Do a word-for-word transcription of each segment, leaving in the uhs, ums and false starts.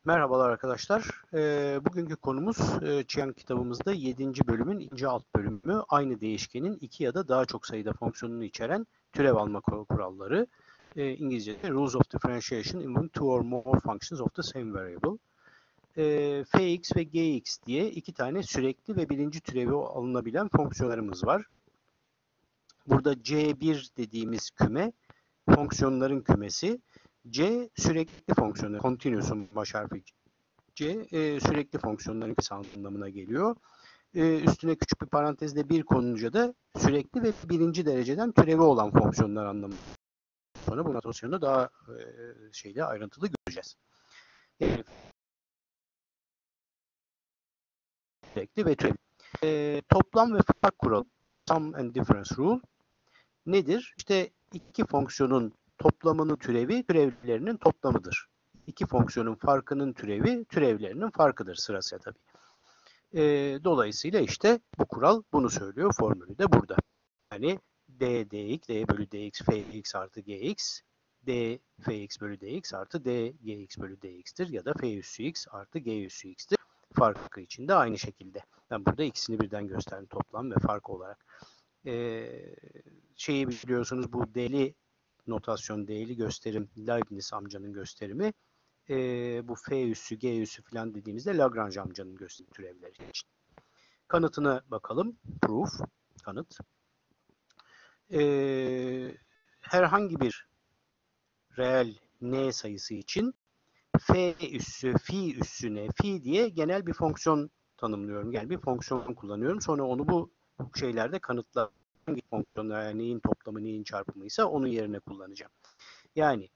Merhabalar arkadaşlar. Ee, bugünkü konumuz e, Qiang kitabımızda yedinci bölümün ikinci alt bölümü. Aynı değişkenin iki ya da daha çok sayıda fonksiyonunu içeren türev alma kuralları. Ee, İngilizce'de Rules of Differentiation involving two or more functions of the same variable. Ee, Fx ve Gx diye iki tane sürekli ve birinci türevi alınabilen fonksiyonlarımız var. Burada C bir dediğimiz küme fonksiyonların kümesi. C sürekli fonksiyonu, continuous'un baş harfi C e, sürekli fonksiyonların kısa anlamına geliyor. E, üstüne küçük bir parantezde bir konunca da sürekli ve birinci dereceden türevi olan fonksiyonlar anlamına. Sonra bu notasyonu daha e, şeyde ayrıntılı göreceğiz. E, sürekli ve türevi. E, toplam ve fark kuralı, sum and difference rule nedir? İşte iki fonksiyonun toplamının türevi türevlerinin toplamıdır. İki fonksiyonun farkının türevi türevlerinin farkıdır sırasıyla tabii. E, dolayısıyla işte bu kural bunu söylüyor. Formülü de burada. Yani d dx, d bölü dx, fx artı gx, d fx bölü dx artı d gx bölü dx'tir ya da f üssü x artı g üssü x'tir. Farkı için de aynı şekilde. Ben burada ikisini birden gösterdim toplam ve fark olarak. Ee, şeyi biliyorsunuz bu d'li notasyon, d'li gösterim Leibniz amcanın gösterimi. Ee, bu f üssü, g üssü falan dediğimizde Lagrange amcanın gösterimi türevleri için. Kanıtına bakalım. Proof, kanıt. Ee, herhangi bir reel n sayısı için f üssü, fi üssüne, fi diye genel bir fonksiyon tanımlıyorum. Yani bir fonksiyon kullanıyorum. Sonra onu bu şeylerde kanıtla hangi fonksiyonlar, yani neyin toplamı, neyin çarpımıysa onun yerine kullanacağım. Yani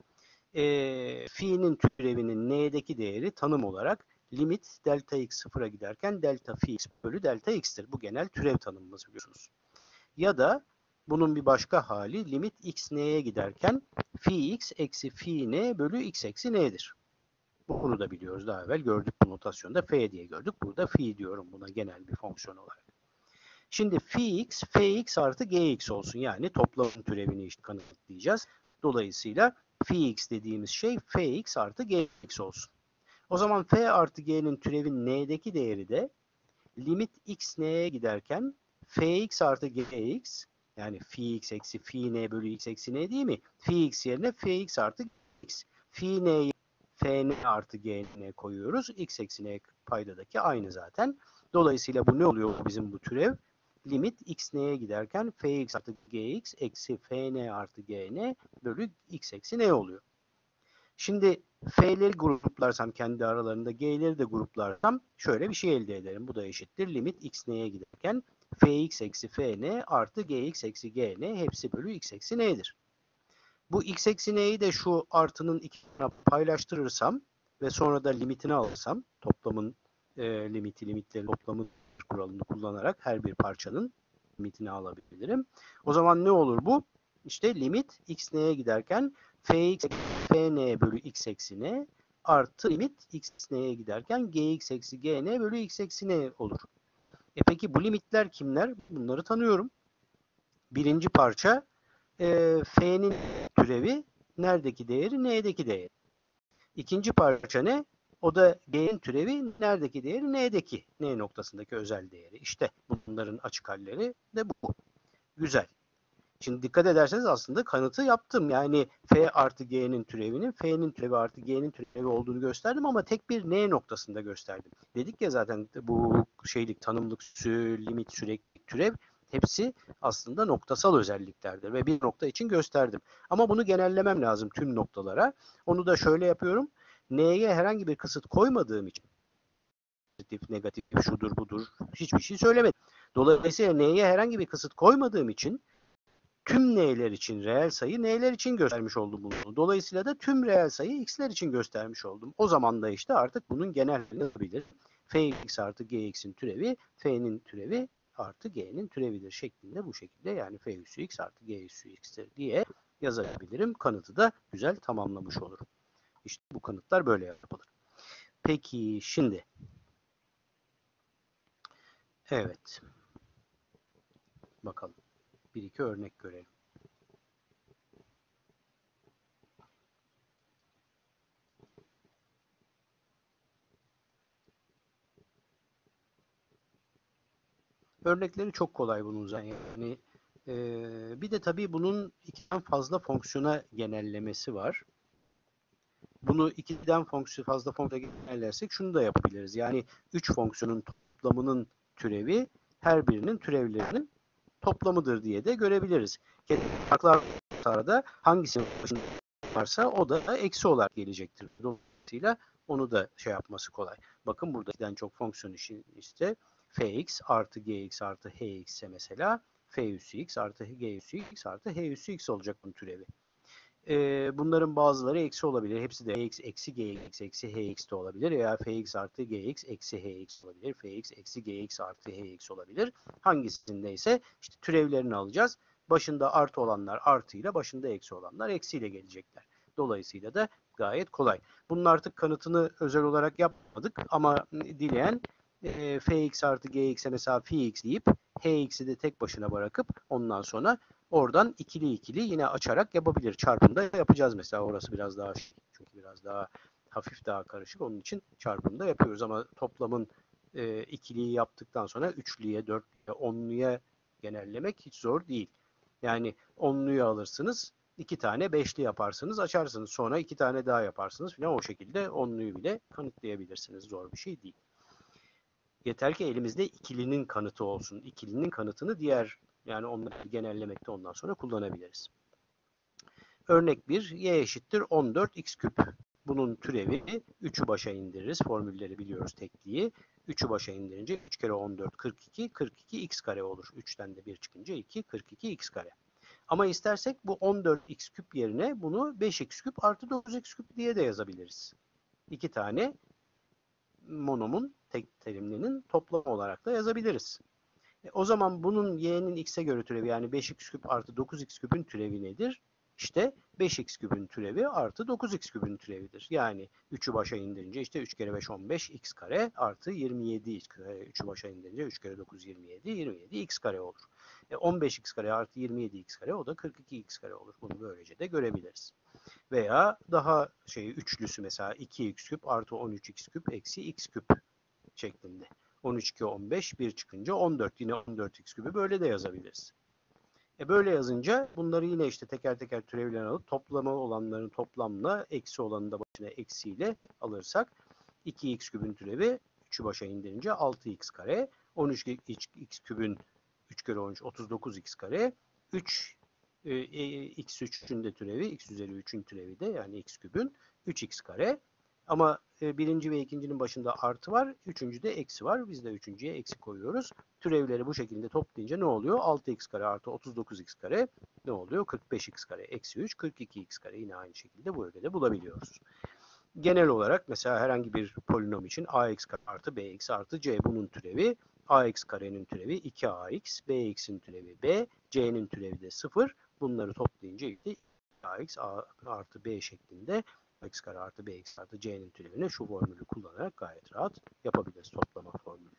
e, fi'nin türevinin n'deki değeri tanım olarak limit delta x sıfıra giderken delta fi x bölü delta x'tir. Bu genel türev tanımımız biliyorsunuz. Ya da bunun bir başka hali limit x n'ye giderken fi x eksi fi n bölü x eksi n'dir. Bunu da biliyoruz, daha evvel gördük bu notasyonda f diye gördük. Burada fi diyorum buna genel bir fonksiyon olarak. Şimdi fi x, fx artı gx olsun. Yani toplam türevini işte kanıtlayacağız. Dolayısıyla fi x dediğimiz şey fx artı gx olsun. O zaman f artı g'nin türevin n'deki değeri de limit x n'ye giderken fx artı gx, yani fi x eksi fi n bölü x eksi n değil mi? Fi x yerine fx artı x. Fi n'yi fn artı gn koyuyoruz. X eksi n paydadaki aynı zaten. Dolayısıyla bu ne oluyor bizim bu türev? Limit x n'ye giderken fx artı gx eksi fn artı gn bölü x eksi n oluyor. Şimdi f'leri gruplarsam kendi aralarında, g'leri de gruplarsam şöyle bir şey elde ederim. Bu da eşittir. Limit x n'ye giderken fx eksi fn artı gx eksi gn hepsi bölü x eksi n'dir. Bu x eksi n'yi de şu artının ikisine paylaştırırsam ve sonra da limitini alırsam, toplamın e, limiti, limitlerin toplamı kuralını kullanarak her bir parçanın limitini alabilirim. O zaman ne olur bu? İşte limit x n'ye giderken fx fn bölü x eksi n artı limit x n'ye giderken gx eksi gn bölü x eksi n olur. E peki bu limitler kimler? Bunları tanıyorum. Birinci parça e, f'nin türevi neredeki değeri, n'deki değeri. İkinci parça ne? O da g'nin türevi neredeki değeri, n'deki, n noktasındaki özel değeri. İşte bunların açık halleri de bu. Güzel. Şimdi dikkat ederseniz aslında kanıtı yaptım. Yani f artı g'nin türevinin f'nin türevi artı g'nin türevi olduğunu gösterdim ama tek bir n noktasında gösterdim. Dedik ya zaten bu şeylik, tanımlık, sü, limit, sürekli türev hepsi aslında noktasal özelliklerdir ve bir nokta için gösterdim. Ama bunu genellemem lazım tüm noktalara. Onu da şöyle yapıyorum. N'ye herhangi bir kısıt koymadığım için, pozitif, negatif, şudur budur hiçbir şey söylemedim. Dolayısıyla n'ye herhangi bir kısıt koymadığım için tüm n'ler için reel sayı n'ler için göstermiş oldum bunu. Dolayısıyla da tüm reel sayı x'ler için göstermiş oldum. O zaman da işte artık bunun genelini alabilir. Fx artı gx'in türevi f'nin türevi artı g'nin türevidir şeklinde, bu şekilde, yani f üssü x artı g üssü x'tir diye yazabilirim. Kanıtı da güzel tamamlamış olurum. İşte bu kanıtlar böyle yapılır. Peki şimdi evet, bakalım bir iki örnek görelim. Örnekleri çok kolay bunun zaten. Yani, e, bir de tabii bunun ikiden fazla fonksiyona genellemesi var. Bunu ikiden fonksiyon, fazla fonksiyona genellersek şunu da yapabiliriz. Yani üç fonksiyonun toplamının türevi her birinin türevlerinin toplamıdır diye de görebiliriz. Farklı da hangisinin başında varsa o da eksi olarak gelecektir. Dolayısıyla onu da şey yapması kolay. Bakın burada ikiden çok fonksiyon için işte fx artı gx artı hx ise mesela f üssü x artı g üssü x artı h üssü x olacak bunun türevi. Ee, bunların bazıları eksi olabilir. Hepsi de fx eksi gx eksi hx de olabilir. Veya fx artı gx eksi hx olabilir. Fx eksi gx artı hx olabilir. Hangisindeyse işte türevlerini alacağız. Başında artı olanlar artıyla, başında eksi olanlar eksiyle gelecekler. Dolayısıyla da gayet kolay. Bunun artık kanıtını özel olarak yapmadık ama dileyen e, fx artı gx'e mesela fx deyip hx'i de tek başına bırakıp ondan sonra oradan ikili ikili yine açarak yapabilir. Çarpımda yapacağız mesela. Orası biraz daha çünkü biraz daha hafif daha karışık. Onun için çarpımda yapıyoruz ama toplamın e, ikiliyi yaptıktan sonra üçlüye, dörtlüye, onluya genellemek hiç zor değil. Yani onluyu alırsınız, iki tane beşli yaparsınız, açarsınız. Sonra iki tane daha yaparsınız filan o şekilde onluyu bile kanıtlayabilirsiniz. Zor bir şey değil. Yeter ki elimizde ikilinin kanıtı olsun. İkilinin kanıtını diğer yani onları genellemekte ondan sonra kullanabiliriz. Örnek bir, y eşittir on dört x küp. Bunun türevi üçü başa indiririz. Formülleri biliyoruz tekliği. üçü başa indirince üç kere on dört kırk iki, kırk iki x kare olur. üçten de bir çıkınca iki, kırk iki x kare. Ama istersek bu on dört x küp yerine bunu beş x küp artı dokuz x küp diye de yazabiliriz. İki tane monomun tek terimlinin toplamı olarak da yazabiliriz. E, o zaman bunun y'nin x'e göre türevi yani beş x küp artı dokuz x küpün türevi nedir? İşte beş x küpün türevi artı dokuz x küpün türevidir. Yani üçü başa indirince işte üç kere beş on beş x kare artı yirmi yedi x kare. üçü başa indirince üç kere dokuz yirmi yedi, yirmi yedi x kare olur. E, on beş x kare artı yirmi yedi x kare o da kırk iki x kare olur. Bunu böylece de görebiliriz. Veya daha şey üçlüsü mesela iki x küp artı on üç x küp eksi x küp şeklinde. on üç, iki, on beş, bir çıkınca on dört. Yine on dört x küpü böyle de yazabiliriz. E böyle yazınca bunları yine işte teker teker türevlerini alıp toplama olanların toplamla eksi olanın da başına eksiyle alırsak iki x küpün türevi üçü başa indirince altı x kare. on üç x küpün üç kere on üç otuz dokuz x kare. üç e, x üçün de türevi x üzeri üçün türevi de yani x küpün üç x kare. Ama e, birinci ve ikincinin başında artı var. Üçüncüde eksi var. Biz de üçüncüye eksi koyuyoruz. Türevleri bu şekilde toplayınca ne oluyor? altı x kare artı otuz dokuz x kare ne oluyor? kırk beş x kare eksi üç, kırk iki x kare. Yine aynı şekilde böyle de bulabiliyoruz. Genel olarak mesela herhangi bir polinom için ax kare artı bx artı c bunun türevi. Ax karenin türevi iki ax, bx'in türevi b, c'nin türevi de sıfır. Bunları toplayınca işte ax artı b şeklinde x kare artı bx artı c'nin türevini şu formülü kullanarak gayet rahat yapabiliriz toplama formülü.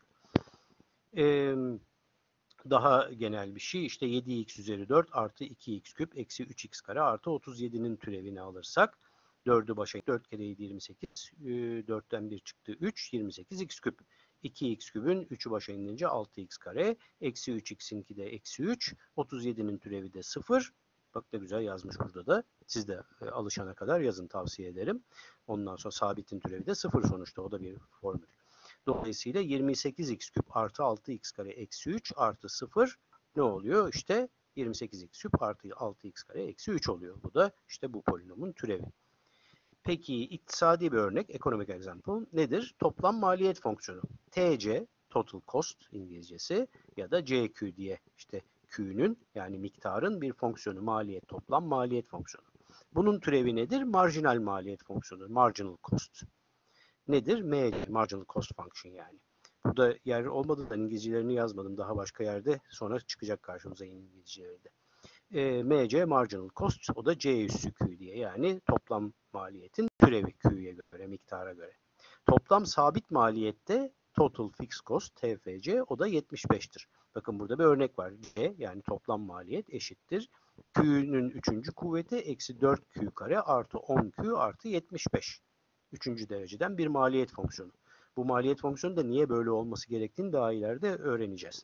Ee, daha genel bir şey işte yedi x üzeri dört artı iki x küp eksi üç x kare artı otuz yedinin türevini alırsak dördü başa dört kere yedi yirmi sekiz dörtten bir çıktı üç yirmi sekiz x küp. iki x küpün üçü başa inince altı x kare eksi üç x'inki de eksi üç otuz yedinin türevi de sıfır. Bak ne güzel yazmış burada da. Siz de e, alışana kadar yazın tavsiye ederim. Ondan sonra sabitin türevi de sıfır sonuçta. O da bir formül. Dolayısıyla yirmi sekiz x küp artı altı x kare eksi üç artı sıfır ne oluyor? İşte yirmi sekiz x küp artı altı x kare eksi üç oluyor. Bu da işte bu polinomun türevi. Peki iktisadi bir örnek, economic example nedir? Toplam maliyet fonksiyonu. T C, total cost İngilizcesi ya da C Q diye işte Q'nün yani miktarın bir fonksiyonu, maliyet, toplam maliyet fonksiyonu. Bunun türevi nedir? Marjinal maliyet fonksiyonu, marginal cost. Nedir? M C, marginal cost function yani. Burada yer olmadı da İngilizcelerini yazmadım. Daha başka yerde sonra çıkacak karşımıza İngilizceleri de. E, M C marginal cost o da C üssü Q diye yani toplam maliyetin türevi Q'ye göre, miktara göre. Toplam sabit maliyette total fixed cost T F C o da yetmiş beştir. Bakın burada bir örnek var. C yani toplam maliyet eşittir. Q'nün üçüncü kuvveti eksi dört Q kare artı on Q artı yetmiş beş. Üçüncü dereceden bir maliyet fonksiyonu. Bu maliyet fonksiyonu da niye böyle olması gerektiğini daha ileride öğreneceğiz.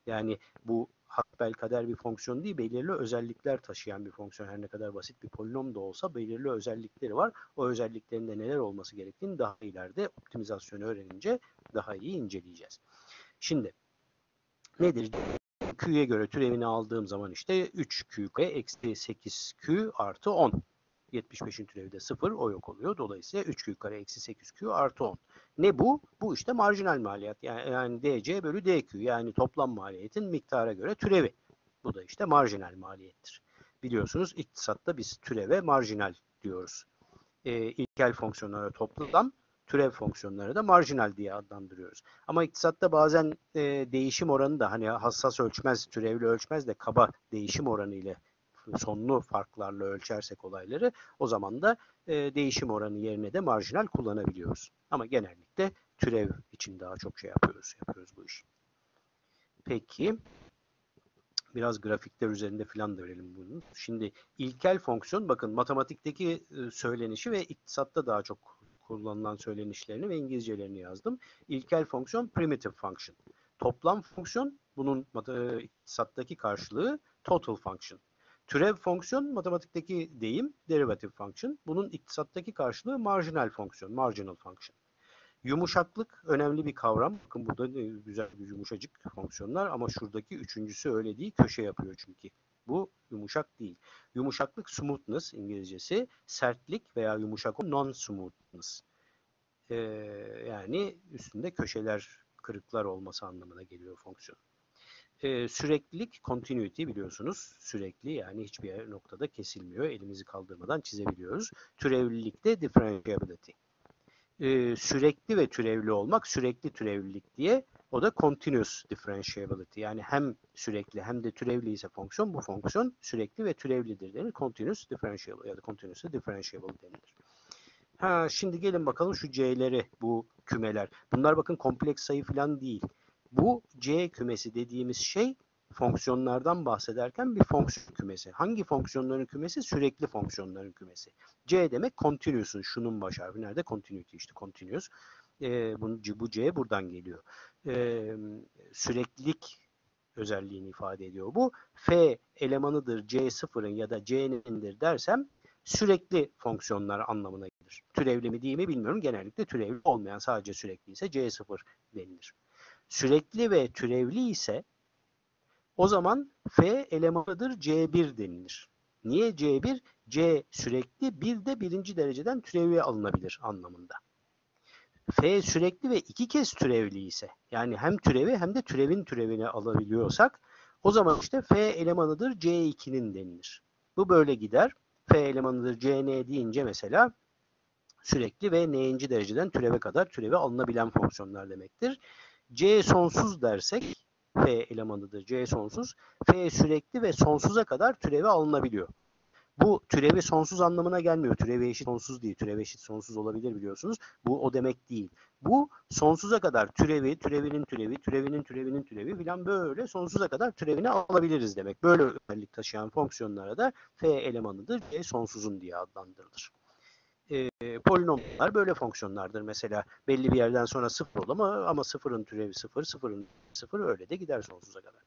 Yani bu hasbelkader bir fonksiyon değil, belirli özellikler taşıyan bir fonksiyon. Her ne kadar basit bir polinom da olsa belirli özellikleri var. O özelliklerinde neler olması gerektiğini daha ileride optimizasyonu öğrenince daha iyi inceleyeceğiz. Şimdi nedir? Q'ye göre türevini aldığım zaman işte üç Q kare eksi sekiz Q artı on. yetmiş beşin türevi de sıfır, o yok oluyor. Dolayısıyla üç Q kare eksi sekiz Q artı on. Ne bu? Bu işte marjinal maliyet. Yani, yani D C bölü D Q, yani toplam maliyetin miktara göre türevi. Bu da işte marjinal maliyettir. Biliyorsunuz iktisatta biz türeve marjinal diyoruz. E, ilkel fonksiyonlara toplam, türev fonksiyonları da marjinal diye adlandırıyoruz. Ama iktisatta bazen e, değişim oranı da, hani hassas ölçmez, türevli ölçmez de kaba değişim oranı ile sonlu farklarla ölçersek olayları, o zaman da e, değişim oranı yerine de marjinal kullanabiliyoruz. Ama genellikle türev için daha çok şey yapıyoruz, yapıyoruz bu işi. Peki, biraz grafikler üzerinde falan da verelim bunu. Şimdi ilkel fonksiyon, bakın matematikteki söylenişi ve iktisatta daha çok kullanılan söylenişlerini ve İngilizcelerini yazdım. İlkel fonksiyon primitive function. Toplam fonksiyon, bunun iktisattaki karşılığı total function. Türev fonksiyon, matematikteki deyim derivative function. Bunun iktisattaki karşılığı marjinal fonksiyon, marginal function. Yumuşaklık önemli bir kavram. Bakın burada güzel bir yumuşacık fonksiyonlar, ama şuradaki üçüncüsü öyle değil. Köşe yapıyor çünkü. Bu yumuşak değil. Yumuşaklık smoothness İngilizcesi. Sertlik veya yumuşak non-smoothness. Ee, yani üstünde köşeler, kırıklar olması anlamına geliyor fonksiyon. Ee, süreklilik continuity, biliyorsunuz. Sürekli, yani hiçbir noktada kesilmiyor. Elimizi kaldırmadan çizebiliyoruz. Türevlilik de differentiability. Ee, sürekli ve türevli olmak, sürekli türevlilik diye, o da continuous differentiability. Yani hem sürekli hem de türevli ise fonksiyon, bu fonksiyon sürekli ve türevlidir denir. Continuous differentiable ya da continuously differentiable denilir. Ha, şimdi gelin bakalım şu C'leri, bu kümeler. Bunlar bakın kompleks sayı falan değil. Bu C kümesi dediğimiz şey, fonksiyonlardan bahsederken bir fonksiyon kümesi. Hangi fonksiyonların kümesi? Sürekli fonksiyonların kümesi. C demek continuous'un, şunun baş harfi nerede? Continuity, işte continuous. Ee, bu, bu C buradan geliyor. Ee, süreklilik özelliğini ifade ediyor bu. F elemanıdır C sıfırın ya da C'nindir dersem sürekli fonksiyonlar anlamına gelir. Türevli mi değil mi bilmiyorum. Genellikle türevli olmayan, sadece sürekli ise C sıfır denilir. Sürekli ve türevli ise o zaman F elemanıdır C bir denilir. Niye C bir? C sürekli, bir de birinci dereceden türevi alınabilir anlamında. F sürekli ve iki kez türevli ise, yani hem türevi hem de türevin türevini alabiliyorsak, o zaman işte F elemanıdır C ikinin denilir. Bu böyle gider. F elemanıdır C N deyince mesela sürekli ve n'inci dereceden türeve kadar türevi alınabilen fonksiyonlar demektir. C sonsuz dersek, F elemanıdır C sonsuz, F sürekli ve sonsuza kadar türevi alınabiliyor. Bu türevi sonsuz anlamına gelmiyor. Türevi eşit sonsuz değil. Türevi eşit sonsuz olabilir, biliyorsunuz. Bu o demek değil. Bu sonsuza kadar türevi, türevinin türevi, türevinin türevinin türevi filan, böyle sonsuza kadar türevini alabiliriz demek. Böyle özellik taşıyan fonksiyonlara da F elemanıdır C sonsuzun diye adlandırılır. E, polinomlar böyle fonksiyonlardır. Mesela belli bir yerden sonra sıfır olur ama, ama sıfırın türevi sıfır, sıfırın sıfır, öyle de gider sonsuza kadar.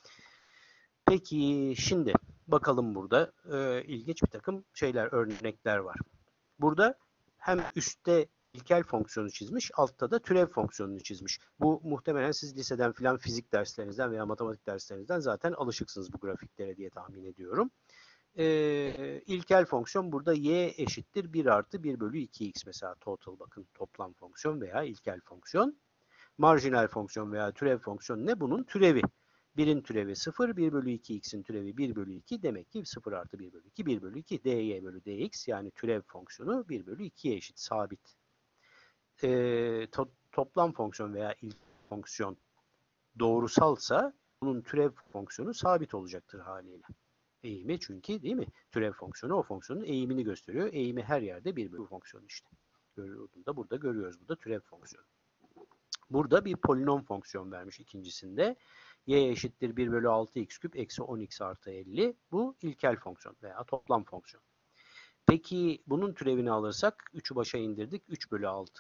Peki şimdi bakalım, burada e, ilginç bir takım şeyler, örnekler var. Burada hem üstte ilkel fonksiyonu çizmiş, altta da türev fonksiyonunu çizmiş. Bu muhtemelen siz liseden filan fizik derslerinizden veya matematik derslerinizden zaten alışıksınız bu grafiklere diye tahmin ediyorum. Ee, ilkel fonksiyon burada y eşittir bir artı bir bölü iki x, mesela total, bakın toplam fonksiyon veya ilkel fonksiyon. Marjinal fonksiyon veya türev fonksiyon ne? Bunun türevi. birin türevi sıfır, bir bölü iki x'in türevi bir bölü iki, demek ki sıfır artı bir bölü iki, bir bölü iki, dy bölü dx, yani türev fonksiyonu bir bölü ikiye eşit, sabit. Ee, to toplam fonksiyon veya ilk fonksiyon doğrusalsa bunun türev fonksiyonu sabit olacaktır haliyle. Eğimi çünkü, değil mi? Türev fonksiyonu o fonksiyonun eğimini gösteriyor. Eğimi her yerde bir bölü fonksiyonu işte. Görüyordum da burada görüyoruz. Bu da türev fonksiyonu. Burada bir polinom fonksiyon vermiş ikincisinde. Y eşittir bir bölü altı x küp eksi on x artı elli. Bu ilkel fonksiyon veya toplam fonksiyon. Peki bunun türevini alırsak üçü başa indirdik. üç bölü altı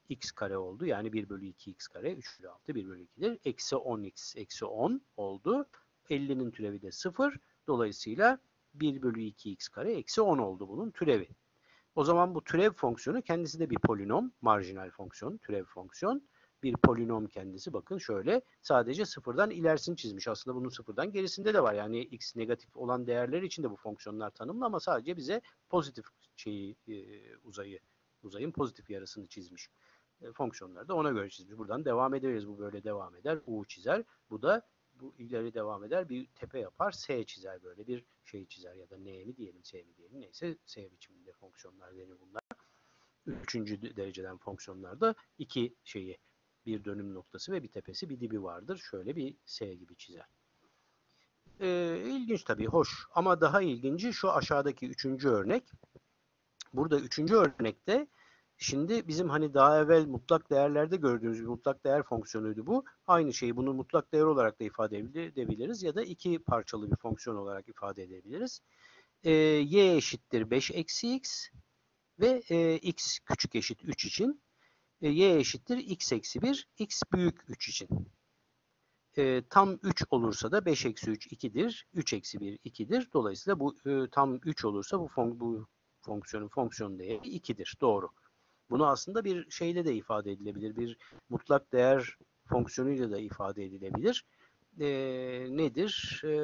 x kare oldu. Yani bir bölü iki x kare üç bölü altı bir bölü ikidir. Eksi on x eksi on oldu. ellinin türevi de sıfır. Dolayısıyla bir bölü iki x kare eksi on oldu bunun türevi. O zaman bu türev fonksiyonu kendisi de bir polinom. Marjinal fonksiyon, türev fonksiyon. Bir polinom kendisi. Bakın şöyle sadece sıfırdan ilerisini çizmiş. Aslında bunun sıfırdan gerisinde de var. Yani x negatif olan değerler için de bu fonksiyonlar tanımlı ama sadece bize pozitif şeyi e, uzayı uzayın pozitif yarısını çizmiş. E, fonksiyonları da ona göre çizmiş. Buradan devam ederiz. Bu böyle devam eder. U çizer. Bu da bu ileri devam eder. Bir tepe yapar. S çizer. Böyle bir şey çizer. Ya da N mi diyelim, S mi diyelim. Neyse S biçiminde fonksiyonlar denir bunlar. Üçüncü dereceden fonksiyonlarda iki şeyi, bir dönüm noktası ve bir tepesi bir dibi vardır. Şöyle bir S gibi çizer. Ee, ilginç tabii, hoş. Ama daha ilginci şu aşağıdaki üçüncü örnek. Burada üçüncü örnekte şimdi bizim hani daha evvel mutlak değerlerde gördüğümüz bir mutlak değer fonksiyonuydu bu. Aynı şeyi bunu mutlak değer olarak da ifade edebiliriz ya da iki parçalı bir fonksiyon olarak ifade edebiliriz. Ee, y eşittir beş eksi x ve e, x küçük eşit üç için. E, y eşittir x eksi bir, x büyük üç için. E, tam üç olursa da beş eksi üç ikidir. üç eksi bir ikidir. Dolayısıyla bu e, tam üç olursa bu, fon bu fonksiyonun fonksiyon değeri ikidir. Doğru. Bunu aslında bir şeyle de ifade edilebilir. Bir mutlak değer fonksiyonuyla da ifade edilebilir. E, nedir? E,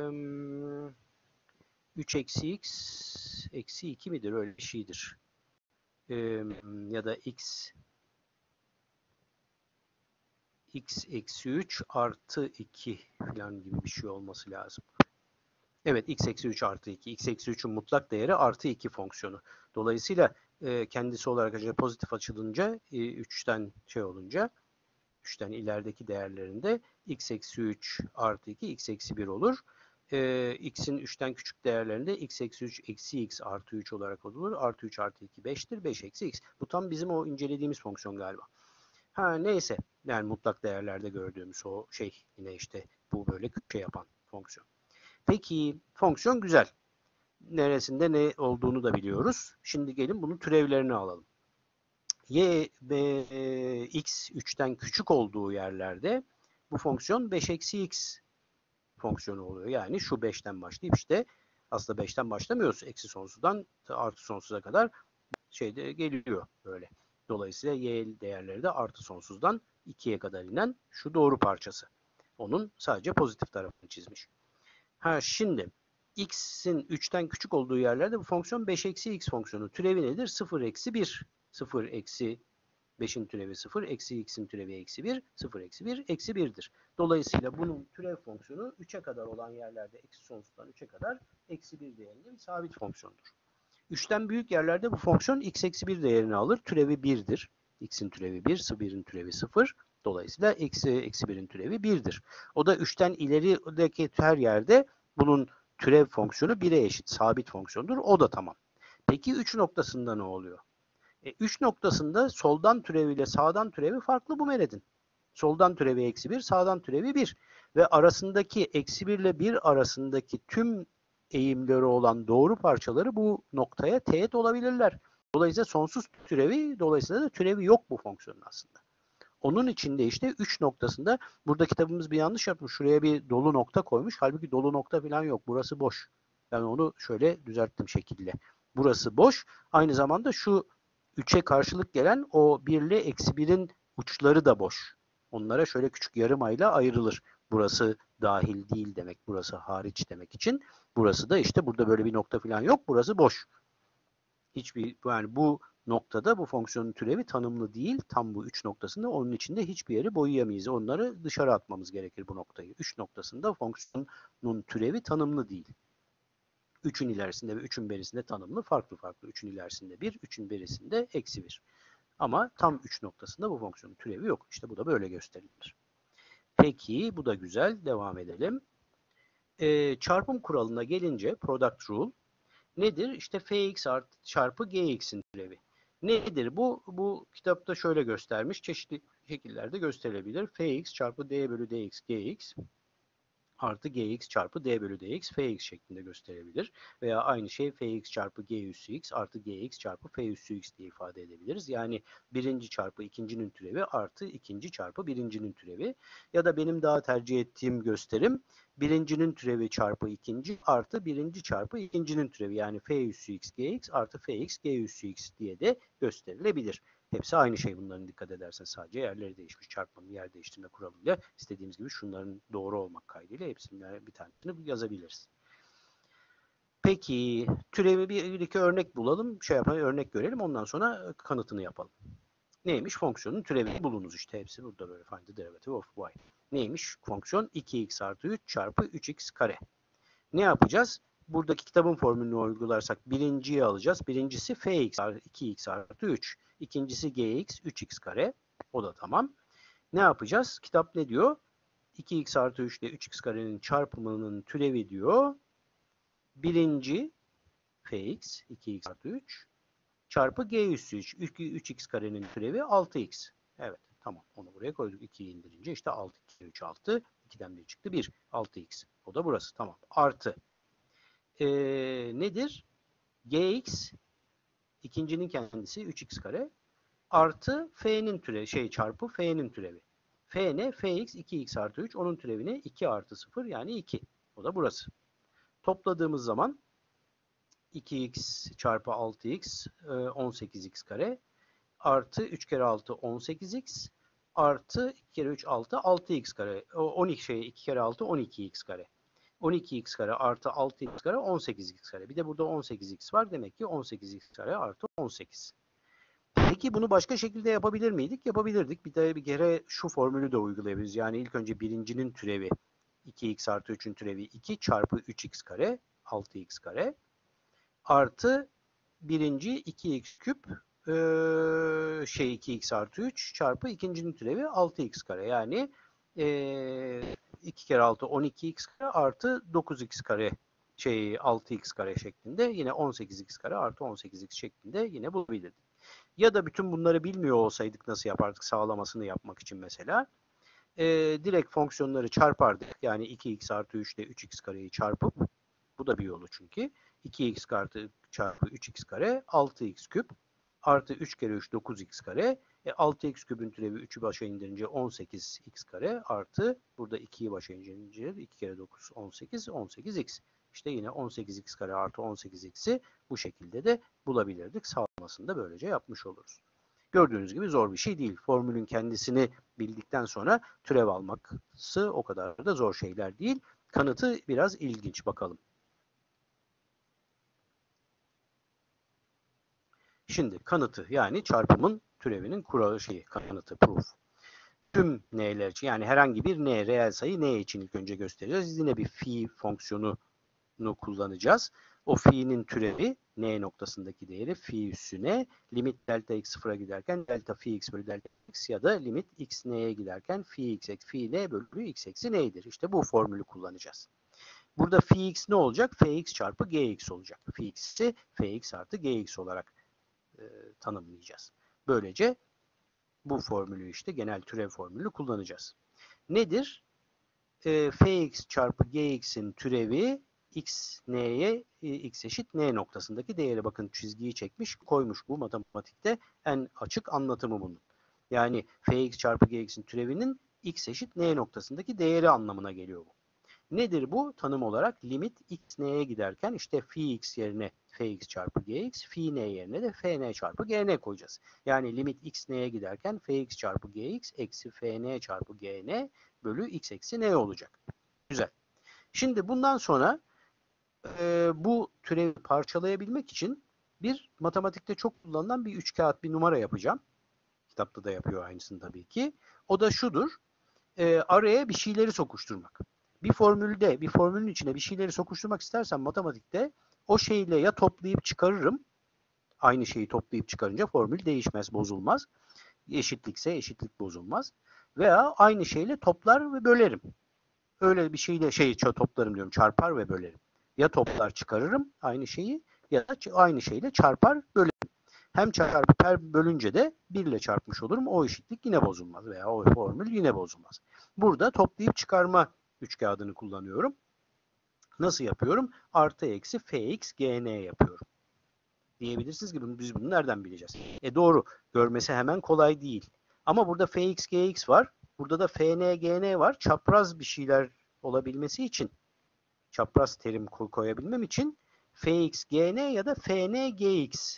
üç eksi x eksi iki midir? Öyle bir şeydir. E, ya da x x eksi üç artı iki falan gibi bir şey olması lazım. Evet, x eksi üç artı iki. X eksi üçün mutlak değeri artı iki fonksiyonu. Dolayısıyla e, kendisi olarak acaba pozitif açılınca e, üçten şey olunca üçten ilerideki değerlerinde x eksi üç artı iki x eksi bir olur. E, x'in üçten küçük değerlerinde x eksi üç eksi x artı üç olarak olur. Artı üç artı iki beştir. beş eksi x. Bu tam bizim o incelediğimiz fonksiyon galiba. Ha neyse. Yani mutlak değerlerde gördüğümüz o şey yine işte bu böyle şey yapan fonksiyon. Peki fonksiyon güzel. Neresinde ne olduğunu da biliyoruz. Şimdi gelin bunun türevlerini alalım. Y ve x üçten küçük olduğu yerlerde bu fonksiyon beş eksi x fonksiyonu oluyor. Yani şu beşten başlayıp işte aslında beşten başlamıyoruz. Eksi sonsuzdan artı sonsuza kadar şeyde geliyor böyle. Dolayısıyla y değerleri de artı sonsuzdan ikiye kadar inen şu doğru parçası. Onun sadece pozitif tarafını çizmiş. Ha şimdi x'in üçten küçük olduğu yerlerde bu fonksiyon beş eksi x fonksiyonu. Türevi nedir? sıfır eksi bir. sıfır eksi beşin türevi sıfır, eksi x'in türevi eksi bir, sıfır eksi bir, eksi bir'dir. Dolayısıyla bunun türev fonksiyonu üçe kadar olan yerlerde eksi sonsuzdan üçe kadar eksi bir değerinde bir sabit fonksiyondur. üçten büyük yerlerde bu fonksiyon x eksi bir değerini alır. Türevi bir'dir. X'in türevi bir, bir'in türevi sıfır. Dolayısıyla eksi, eksi bir'in türevi bir'dir. O da üçten ilerideki her yerde bunun türev fonksiyonu bir'e eşit. Sabit fonksiyondur. O da tamam. Peki üç noktasında ne oluyor? E, üç noktasında soldan türeviyle sağdan türevi farklı bu meredin. Soldan türevi eksi bir, sağdan türevi bir. Ve arasındaki eksi bir ile bir arasındaki tüm eğimleri olan doğru parçaları bu noktaya teğet olabilirler. Dolayısıyla sonsuz türevi, dolayısıyla da türevi yok bu fonksiyonun aslında. Onun içinde işte üç noktasında burada kitabımız bir yanlış yapmış. Şuraya bir dolu nokta koymuş. Halbuki dolu nokta falan yok. Burası boş. Ben onu şöyle düzelttim şekilde. Burası boş. Aynı zamanda şu üçe karşılık gelen o bir ile eksi bir'in uçları da boş. Onlara şöyle küçük yarım ayla ayrılır. Burası dahil değil demek. Burası hariç demek için. Burası da işte burada böyle bir nokta falan yok. Burası boş. Hiçbir yani bu noktada bu fonksiyonun türevi tanımlı değil. Tam bu üç noktasında onun içinde hiçbir yeri boyayamayız. Onları dışarı atmamız gerekir bu noktayı. üç noktasında fonksiyonun türevi tanımlı değil. üçün ilerisinde ve üçün berisinde tanımlı farklı farklı. üçün ilerisinde bir, üçün berisinde eksi bir. Ama tam üç noktasında bu fonksiyonun türevi yok. İşte bu da böyle gösterilir. Peki bu da güzel. Devam edelim. Ee, çarpım kuralına gelince product rule nedir? İşte fx artı çarpı gx'in türevi. Nedir bu? Bu kitapta şöyle göstermiş. Çeşitli şekillerde gösterilebilir. Fx çarpı d bölü dx gx artı gx çarpı d bölü dx fx şeklinde gösterebilir. Veya aynı şey fx çarpı g üssü x artı gx çarpı f üssü x diye ifade edebiliriz. Yani birinci çarpı ikincinin türevi artı ikinci çarpı birincinin türevi. Ya da benim daha tercih ettiğim gösterim birincinin türevi çarpı ikinci artı birinci çarpı ikincinin türevi. Yani f üssü x gx artı fx g üssü x diye de gösterilebilir. Hepsi aynı şey, bunların dikkat edersen sadece yerleri değişmiş. Çarpmanın yer değiştirme kuralıyla istediğimiz gibi şunların doğru olmak kaydıyla hepsinden bir tanesini yazabiliriz. Peki türevi bir iki örnek bulalım. Şey yapalım, örnek görelim. Ondan sonra kanıtını yapalım. Neymiş? Fonksiyonun türevini bulunuz işte. Hepsi burada böyle. Find the derivative of y. Neymiş? Fonksiyon iki x artı üç çarpı üç x kare. Ne yapacağız? Buradaki kitabın formülünü uygularsak birinciyi alacağız. Birincisi fx artı iki x artı üç. İkincisi gx üç x kare. O da tamam. Ne yapacağız? Kitap ne diyor? iki x artı üç ile üç x karenin çarpımının türevi diyor. Birinci fx iki x artı üç çarpı g üssü üç. üç x karenin türevi altı x. Evet tamam, onu buraya koyduk. ikiyi indirince işte altı, iki, üç, altı. ikiden bir çıktı bir. altı x. O da burası. Tamam. Artı. Ee, nedir? Gx ikincinin kendisi üç x kare artı f'nin türevi şey çarpı f'nin türevi. F ne? Fx iki x artı üç. Onun türevine iki artı sıfır yani iki. O da burası. Topladığımız zaman iki x çarpı altı x on sekiz x kare artı üç kere altı on sekiz x artı iki kere üç altı altı x kare. on iki şey iki kere altı on iki x kare. on iki x kare artı altı x kare on sekiz x kare. Bir de burada on sekiz x var. Demek ki on sekiz x kare artı on sekiz. Peki bunu başka şekilde yapabilir miydik? Yapabilirdik. Bir de bir kere şu formülü de uygulayabiliriz. Yani ilk önce birincinin türevi iki x artı üçün türevi iki çarpı üç x kare altı x kare artı birinci iki x küp ee, şey iki x artı üç çarpı ikincinin türevi altı x kare. Yani ee, iki kere altı on iki x kare artı dokuz x kare şey altı x kare şeklinde yine on sekiz x kare artı on sekiz x şeklinde yine bulabilirdik. Ya da bütün bunları bilmiyor olsaydık nasıl yapardık sağlamasını yapmak için mesela? E, direkt fonksiyonları çarpardık. Yani iki x artı üç ile üç x kareyi çarpıp, bu da bir yolu çünkü. iki x artı çarpı üç x kare altı x küp artı üç kere üç dokuz x kare. E, altı x küpün türevi üçü başa indirince on sekiz x kare artı burada ikiyi başa indirince iki kere dokuz on sekiz on sekiz x. İşte yine on sekiz x kare artı on sekiz x'i bu şekilde de bulabilirdik. Sağlamasını da böylece yapmış oluruz. Gördüğünüz gibi zor bir şey değil. Formülün kendisini bildikten sonra türev alması o kadar da zor şeyler değil. Kanıtı biraz ilginç, bakalım. Şimdi kanıtı, yani çarpımın türevinin kuralı şeyi, kanıtı, proof. Tüm n'ler için, yani herhangi bir n, reel sayı n için ilk önce göstereceğiz. Yine bir phi fonksiyonunu kullanacağız. O fi'nin türevi n noktasındaki değeri phi üssü n, limit delta x sıfıra giderken delta phi x bölü delta x ya da limit x n'ye giderken phi x eksi phi n bölü x eksi n'dir. İşte bu formülü kullanacağız. Burada phi x ne olacak? Fx çarpı gx olacak. Phi x'i fx artı gx olarak e, tanımlayacağız. Böylece bu formülü, işte genel türev formülü kullanacağız. Nedir? E, fx çarpı gx'in türevi x n'ye x eşit n noktasındaki değeri, bakın çizgiyi çekmiş koymuş, bu matematikte en açık anlatımı bunun. Yani fx çarpı gx'in türevinin x eşit n noktasındaki değeri anlamına geliyor bu. Nedir bu? Tanım olarak limit x n'ye giderken işte phi x yerine fx çarpı gx, phi n yerine de fn çarpı gn koyacağız. Yani limit x n'ye giderken fx çarpı gx eksi fn çarpı gn bölü x eksi n olacak. Güzel. Şimdi bundan sonra e, bu türevi parçalayabilmek için bir matematikte çok kullanılan bir üç kağıt bir numara yapacağım. Kitapta da yapıyor aynısını tabii ki. O da şudur. E, araya bir şeyleri sokuşturmak. Bir formülde, bir formülün içine bir şeyleri sokuşturmak istersem matematikte o şeyle ya toplayıp çıkarırım. Aynı şeyi toplayıp çıkarınca formül değişmez, bozulmaz. Eşitlikse eşitlik bozulmaz. Veya aynı şeyle toplar ve bölerim. Öyle bir şeyle şey toplarım diyorum, çarpar ve bölerim. Ya toplar çıkarırım aynı şeyi ya da aynı şeyle çarpar bölerim. Hem çarpıp her bölünce de bir ile çarpmış olurum. O eşitlik yine bozulmaz veya o formül yine bozulmaz. Burada toplayıp çıkarma üç kağıdını kullanıyorum. Nasıl yapıyorum? Artı eksi fx gn yapıyorum. Diyebilirsiniz ki biz bunu nereden bileceğiz? E doğru. Görmesi hemen kolay değil. Ama burada fx gx var. Burada da fn gn var. Çapraz bir şeyler olabilmesi için, çapraz terim koyabilmem için fx gn ya da fn gx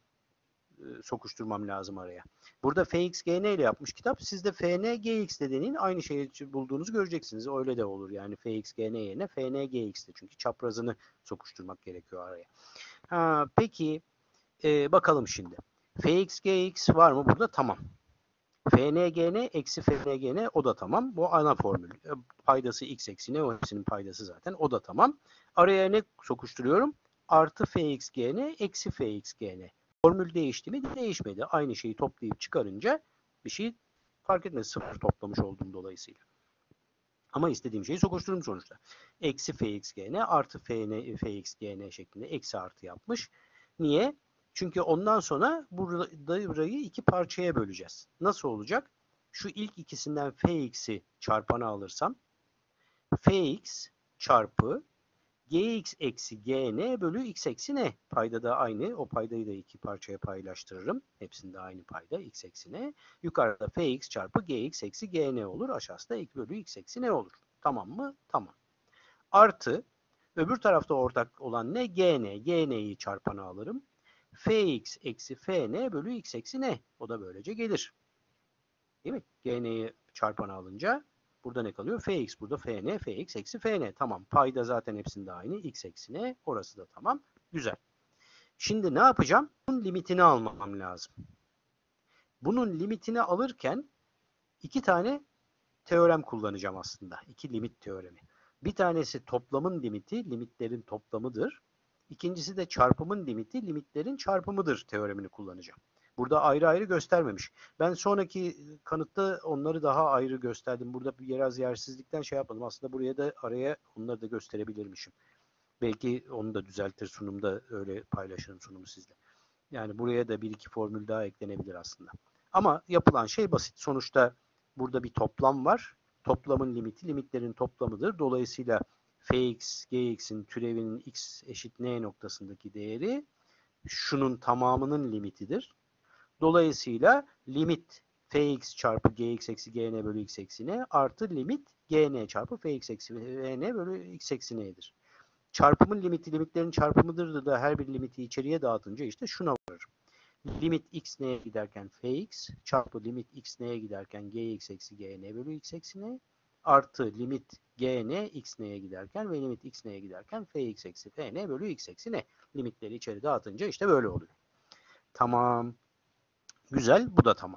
sokuşturmam lazım araya. Burada fx gn ile yapmış kitap. Siz de fn gx de deneyin. Aynı şeyi bulduğunuzu göreceksiniz. Öyle de olur. Yani fx gn yerine fn gx de. Çünkü çaprazını sokuşturmak gerekiyor araya. Ha, peki e, bakalım şimdi. Fx gx var mı burada? Tamam. Fn gn eksi fn gn o da tamam. Bu ana formül. E, paydası x eksi ne? O hepsinin paydası zaten. O da tamam. Araya ne sokuşturuyorum? Artı fx gn eksi fx gn. Formül değişti mi? Değişmedi. Aynı şeyi toplayıp çıkarınca bir şey fark etmez. Sıfır toplamış olduğum dolayısıyla. Ama istediğim şeyi sokuştururum sonuçta. Eksi fx gn artı fn, fx gn şeklinde eksi artı yapmış. Niye? Çünkü ondan sonra burayı iki parçaya böleceğiz. Nasıl olacak? Şu ilk ikisinden fx'i çarpanı alırsam fx çarpı gx eksi gn bölü x eksi n. Payda da aynı. O paydayı da iki parçaya paylaştırırım. Hepsinde aynı payda x eksi n. Yukarıda fx çarpı gx eksi gn olur. Aşağısı da iki bölü x eksi n olur. Tamam mı? Tamam. Artı öbür tarafta ortak olan ne? Gn. Gn'yi çarpanı alırım. Fx eksi fn bölü x eksi n. O da böylece gelir. Değil mi? Gn'yi çarpanı alınca burada ne kalıyor? Fx burada fn, fx eksi fn. Tamam. Payda zaten hepsinde aynı. X eksi n. Orası da tamam. Güzel. Şimdi ne yapacağım? Bunun limitini almam lazım. Bunun limitini alırken iki tane teorem kullanacağım aslında. İki limit teoremi. Bir tanesi toplamın limiti, limitlerin toplamıdır. İkincisi de çarpımın limiti, limitlerin çarpımıdır teoremini kullanacağım. Burada ayrı ayrı göstermemiş. Ben sonraki kanıtta onları daha ayrı gösterdim. Burada biraz yersizlikten şey yapmadım. Aslında buraya da araya onları da gösterebilirmişim. Belki onu da düzeltir sunumda, öyle paylaşırım sunumu sizle. Yani buraya da bir iki formül daha eklenebilir aslında. Ama yapılan şey basit. Sonuçta burada bir toplam var. Toplamın limiti limitlerin toplamıdır. Dolayısıyla fx, gx'in türevinin x eşit n noktasındaki değeri şunun tamamının limitidir. Dolayısıyla limit fx çarpı gx eksi gn bölü x eksi n artı limit gn çarpı fx eksi n bölü x eksi n'dir. Çarpımın limiti limitlerin çarpımıdır da her bir limiti içeriye dağıtınca işte şuna varır. Limit x n'ye giderken fx çarpı limit x n'ye giderken gx eksi gn bölü x eksi n artı limit gn x n'ye giderken ve limit x n'ye giderken fx eksi fn bölü x eksi n. Limitleri içeri dağıtınca işte böyle oluyor. Tamam. Güzel. Bu da tamam.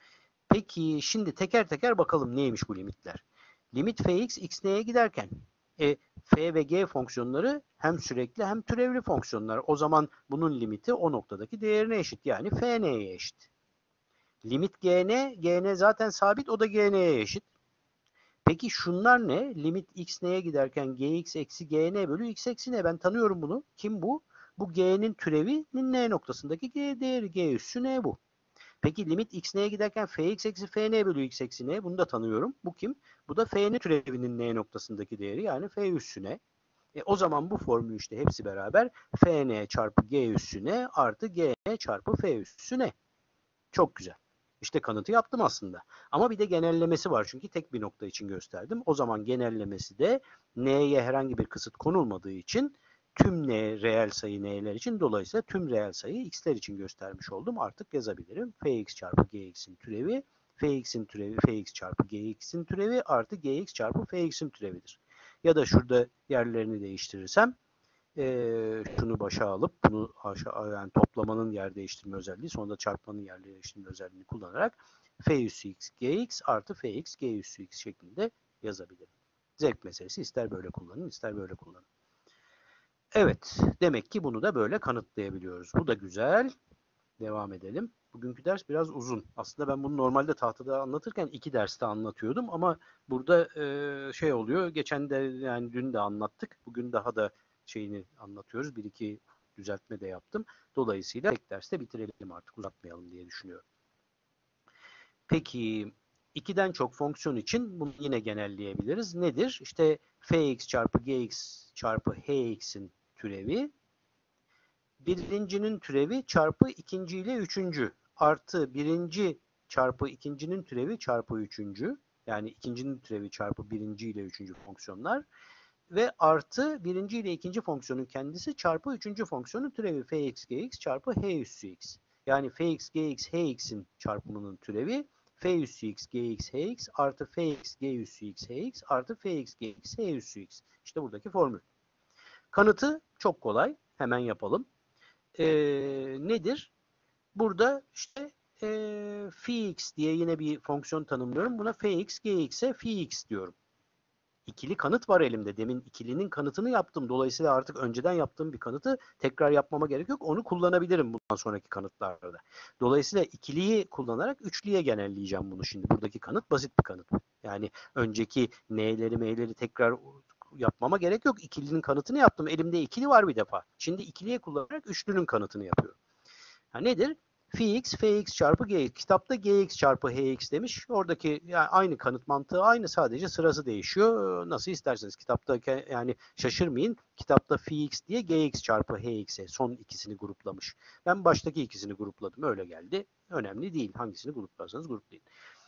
Peki şimdi teker teker bakalım neymiş bu limitler. Limit fx x n'ye giderken e, f ve g fonksiyonları hem sürekli hem türevli fonksiyonlar. O zaman bunun limiti o noktadaki değerine eşit. Yani fn'ye eşit. Limit gn, gn zaten sabit, o da gn'ye eşit. Peki şunlar ne? Limit x n'ye giderken gx eksi gn bölü x eksi n. Ben tanıyorum bunu. Kim bu? Bu g'nin türevinin n noktasındaki g değeri. G üssü n bu. Peki limit x n'ye giderken fx eksi fn bölü x eksi n. Bunu da tanıyorum. Bu kim? Bu da fn türevinin n noktasındaki değeri, yani f üssü n. E, o zaman bu formül işte hepsi beraber fn çarpı g üssü n artı gn çarpı f üssü n. Çok güzel. İşte kanıtı yaptım aslında. Ama bir de genellemesi var, çünkü tek bir nokta için gösterdim. O zaman genellemesi de n'ye herhangi bir kısıt konulmadığı için tüm n reel sayı n'ler için, dolayısıyla tüm reel sayı x'ler için göstermiş oldum. Artık yazabilirim. Fx çarpı gx'in türevi, fx'in türevi, fx çarpı gx'in türevi artı gx çarpı fx'in türevidir. Ya da şurada yerlerini değiştirirsem e, şunu başa alıp bunu aşağı, yani toplamanın yer değiştirme özelliği, sonra da çarpmanın yer değiştirme özelliğini kullanarak f üssü x gx artı fx g üssü x şeklinde yazabilirim. Zevk meselesi, ister böyle kullanın ister böyle kullanın. Evet, demek ki bunu da böyle kanıtlayabiliyoruz. Bu da güzel. Devam edelim. Bugünkü ders biraz uzun. Aslında ben bunu normalde tahtada anlatırken iki derste anlatıyordum ama burada e, şey oluyor. Geçen de, yani dün de anlattık. Bugün daha da şeyini anlatıyoruz. Bir iki düzeltme de yaptım. Dolayısıyla tek derste bitirelim artık, uzatmayalım diye düşünüyorum. Peki ikiden çok fonksiyon için bunu yine genelleyebiliriz. Nedir? İşte fx çarpı gx çarpı hx'in türevi, birincinin türevi çarpı ikinci ile üçüncü artı birinci çarpı ikincinin türevi çarpı üçüncü, yani ikincinin türevi çarpı birinci ile üçüncü fonksiyonlar ve artı birinci ile ikinci fonksiyonun kendisi çarpı üçüncü fonksiyonun türevi fx gx çarpı h üssü x. Yani fx gx hx'in çarpımının türevi f üssü x gx hx artı fx g üssü x hx artı fx gx h üssü x. İşte buradaki formül. Kanıtı çok kolay. Hemen yapalım. Ee, nedir? Burada işte e, fx diye yine bir fonksiyon tanımlıyorum. Buna fx gx'e fx diyorum. İkili kanıt var elimde. Demin ikilinin kanıtını yaptım. Dolayısıyla artık önceden yaptığım bir kanıtı tekrar yapmama gerek yok. Onu kullanabilirim bundan sonraki kanıtlarda. Dolayısıyla ikiliyi kullanarak üçlüye genelleyeceğim bunu şimdi. Buradaki kanıt basit bir kanıt. Yani önceki n'leri m'leri tekrar yapmama gerek yok. İkilinin kanıtını yaptım. Elimde ikili var bir defa. Şimdi ikiliye kullanarak üçlünün kanıtını yapıyorum. Ha, nedir? Fx, fx çarpı gx. Kitapta gx çarpı hx demiş. Oradaki yani aynı kanıt mantığı aynı, sadece sırası değişiyor. Nasıl isterseniz. Kitapta yani şaşırmayın. Kitapta fx diye gx çarpı hx'e son ikisini gruplamış. Ben baştaki ikisini grupladım. Öyle geldi. Önemli değil. Hangisini gruplarsanız gruplayın.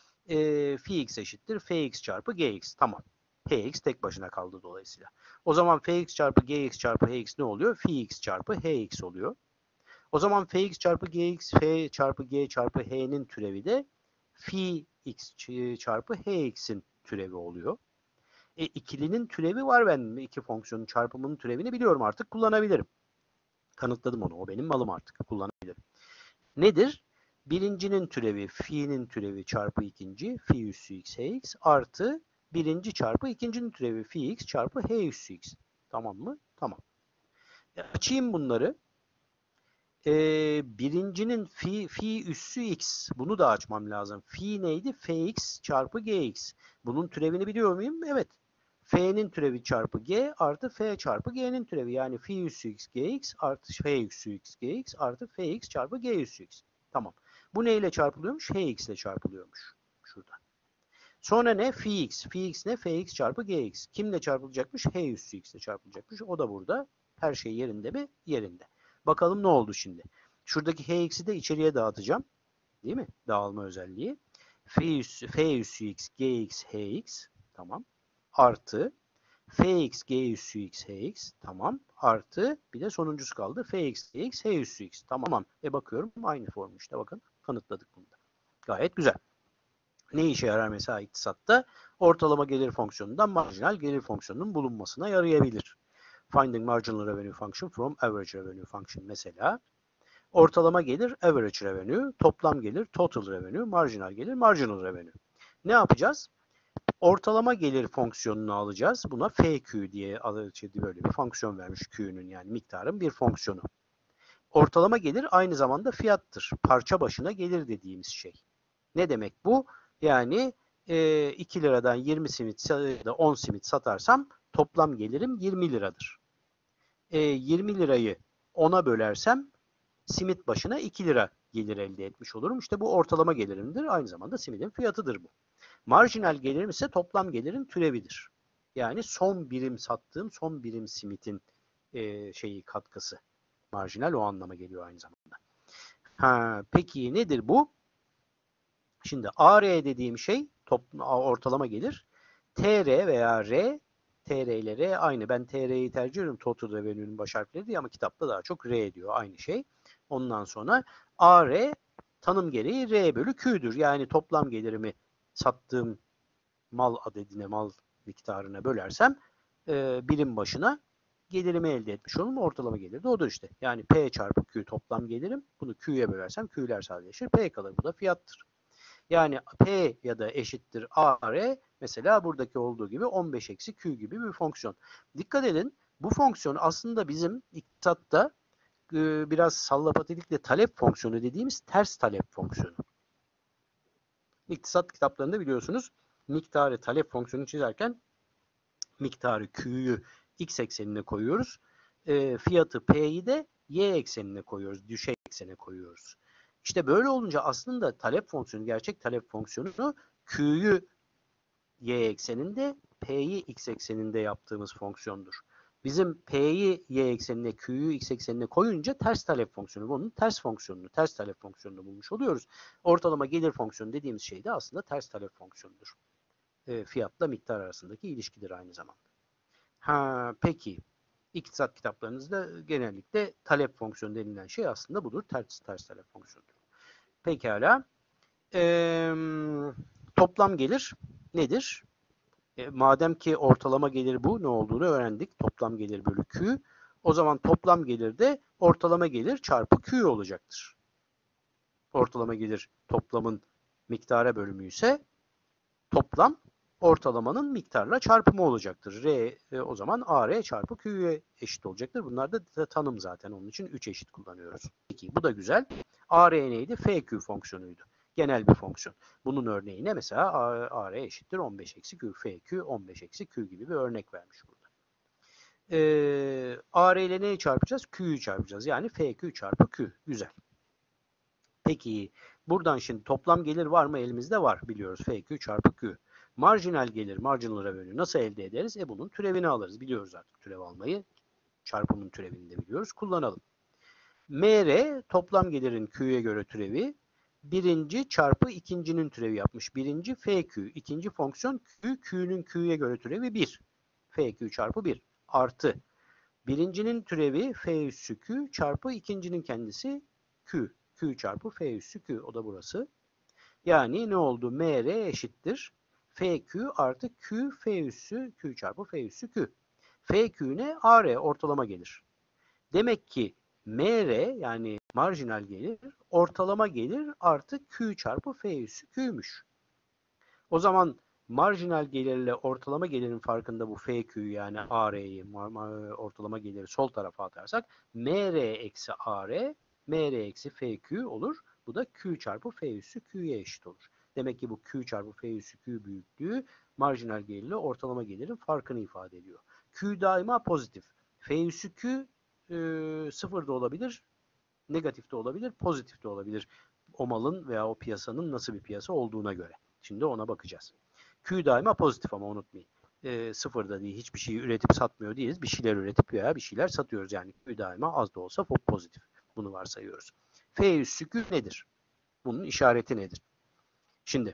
E, fx eşittir fx çarpı gx. Tamam. Hx tek başına kaldı dolayısıyla. O zaman fx çarpı gx çarpı hx ne oluyor? Fx çarpı hx oluyor. O zaman fx çarpı gx, f çarpı g çarpı h'nin türevi de phi x çarpı hx'in türevi oluyor. E, ikilinin türevi var, ben iki fonksiyonun çarpımının türevini biliyorum, artık kullanabilirim. Kanıtladım onu, o benim malım, artık kullanabilirim. Nedir? Birincinin türevi phi'nin türevi çarpı ikinci, phi üssü x hx artı birinci çarpı ikincinin türevi phi x çarpı h üssü x. Tamam mı? Tamam. E, açayım bunları. Ee, birincinin fi, fi üssü x. Bunu da açmam lazım. Fi neydi? Fx çarpı gx. Bunun türevini biliyor muyum? Evet. F'nin türevi çarpı g artı f çarpı g'nin türevi. Yani fi üssü x gx artı f üssü x gx artı fx çarpı g üssü x. Tamam. Bu neyle çarpılıyormuş? Hx ile çarpılıyormuş. Şurada. Sonra ne? Fx. Fx ne? Fx çarpı gx. Kimle çarpılacakmış? H üssü x ile çarpılacakmış. O da burada. Her şey yerinde mi? Yerinde. Bakalım ne oldu şimdi. Şuradaki hx'i de içeriye dağıtacağım. Değil mi? Dağılma özelliği. F üssü, F üssü x gx hx. Tamam. Artı fx g üssü x hx. Tamam. Artı bir de sonuncusu kaldı. Fx gx h üssü x. Tamam. E bakıyorum aynı formu işte, bakın. Kanıtladık bunu da. Gayet güzel. Ne işe yarar mesela iktisatta? Ortalama gelir fonksiyonundan marjinal gelir fonksiyonunun bulunmasına yarayabilir. Finding marginal revenue function from average revenue function mesela. Ortalama gelir average revenue, toplam gelir total revenue, marjinal gelir marginal revenue. Ne yapacağız? Ortalama gelir fonksiyonunu alacağız. Buna F Q diye böyle bir fonksiyon vermiş, Q'nun yani miktarın bir fonksiyonu. Ortalama gelir aynı zamanda fiyattır. Parça başına gelir dediğimiz şey. Ne demek bu? Yani e, iki liradan yirmi simit ya da on simit satarsam toplam gelirim yirmi liradır. E, yirmi lirayı ona bölersem simit başına iki lira gelir elde etmiş olurum. İşte bu ortalama gelirimdir. Aynı zamanda simidin fiyatıdır bu. Marjinal gelirim ise toplam gelirin türevidir. Yani son birim sattığım son birim simitin e, şeyi katkısı. Marjinal o anlama geliyor aynı zamanda. Ha, peki nedir bu? Şimdi A R dediğim şey toplam ortalama gelir. T R veya R, T R ile R aynı. Ben T R'yi tercih ediyorum. Total Revenue'nun baş harfleri diye, ama kitapta daha çok R diyor. Aynı şey. Ondan sonra A R tanım gereği R bölü Q'dur. Yani toplam gelirimi sattığım mal adedine, mal miktarına bölersem e, birim başına gelirimi elde etmiş olurum. Ortalama gelir de odur işte. Yani P çarpı Q toplam gelirim. Bunu Q'ya bölersem Q'ler sadeleşir. P kalır. Bu da fiyattır. Yani P ya da eşittir A R mesela buradaki olduğu gibi on beş eksi Q gibi bir fonksiyon. Dikkat edin, bu fonksiyon aslında bizim iktisatta e, biraz sallapatilikle talep fonksiyonu dediğimiz ters talep fonksiyonu. İktisat kitaplarında biliyorsunuz miktarı talep fonksiyonu çizerken miktarı Q'yu x eksenine koyuyoruz. E, fiyatı P'yi de y eksenine koyuyoruz. Düşey eksene koyuyoruz. İşte böyle olunca aslında talep fonksiyonu, gerçek talep fonksiyonu Q'yu y ekseninde, P'yi x ekseninde yaptığımız fonksiyondur. Bizim P'yi y eksenine, Q'yu x eksenine koyunca ters talep fonksiyonu, bunun ters fonksiyonunu, ters talep fonksiyonunu bulmuş oluyoruz. Ortalama gelir fonksiyonu dediğimiz şey de aslında ters talep fonksiyonudur. E, fiyatla miktar arasındaki ilişkidir aynı zamanda. Ha, peki, iktisat kitaplarınızda genellikle talep fonksiyonu denilen şey aslında budur. Ters, ters talep fonksiyonudur. Pekala. Ee, toplam gelir nedir? E, madem ki ortalama gelir bu, ne olduğunu öğrendik. Toplam gelir bölü Q. O zaman toplam gelir de ortalama gelir çarpı Q olacaktır. Ortalama gelir toplamın miktara bölümü ise toplam ortalamanın miktarla çarpımı olacaktır. R e, o zaman A R çarpı Q'ye eşit olacaktır. Bunlar da tanım zaten. Onun için üç eşit kullanıyoruz. Peki bu da güzel. A R neydi? F Q fonksiyonuydu. Genel bir fonksiyon. Bunun örneğine mesela A R eşittir on beş eksi Q. F Q on beş eksi Q gibi bir örnek vermiş burada. Ee, A R ile neyi çarpacağız? Q'yu çarpacağız. Yani F Q çarpı Q. Güzel. Peki buradan şimdi toplam gelir var mı? Elimizde var. Biliyoruz. F Q çarpı Q. Marjinal gelir, marginal revenue nasıl elde ederiz? E bunun türevini alırız. Biliyoruz artık türev almayı. Çarpımın türevini de biliyoruz. Kullanalım. M R toplam gelirin Q'ye göre türevi. Birinci çarpı ikincinin türevi yapmış. Birinci F Q. İkinci fonksiyon Q. Q'nun Q'ye göre türevi bir. F Q çarpı bir. Artı. Birincinin türevi F üssü Q çarpı ikincinin kendisi Q. Q çarpı F üssü Q. O da burası. Yani ne oldu? M R eşittir. F Q artı Q F üssü Q çarpı F üssü Q. F Q ne? A R ortalama gelir. Demek ki M R yani marjinal gelir ortalama gelir artı Q çarpı F üssü Q'ymuş. O zaman marjinal gelirle ortalama gelirin farkında bu F Q yani A R'yi ortalama geliri sol tarafa atarsak M R eksi A R M R eksi F Q olur. Bu da Q çarpı F üssü Q'ye eşit olur. Demek ki bu Q çarpı F üssü Q büyüklüğü marjinal gelirle ortalama gelirin farkını ifade ediyor. Q daima pozitif. F üssü Q e, sıfır da olabilir, negatif de olabilir, pozitif de olabilir. O malın veya o piyasanın nasıl bir piyasa olduğuna göre. Şimdi ona bakacağız. Q daima pozitif ama unutmayın. E, sıfırda değil, hiçbir şeyi üretip satmıyor değiliz. Bir şeyler üretip veya bir şeyler satıyoruz. Yani Q daima az da olsa pozitif. Bunu varsayıyoruz. F üssü Q nedir? Bunun işareti nedir? Şimdi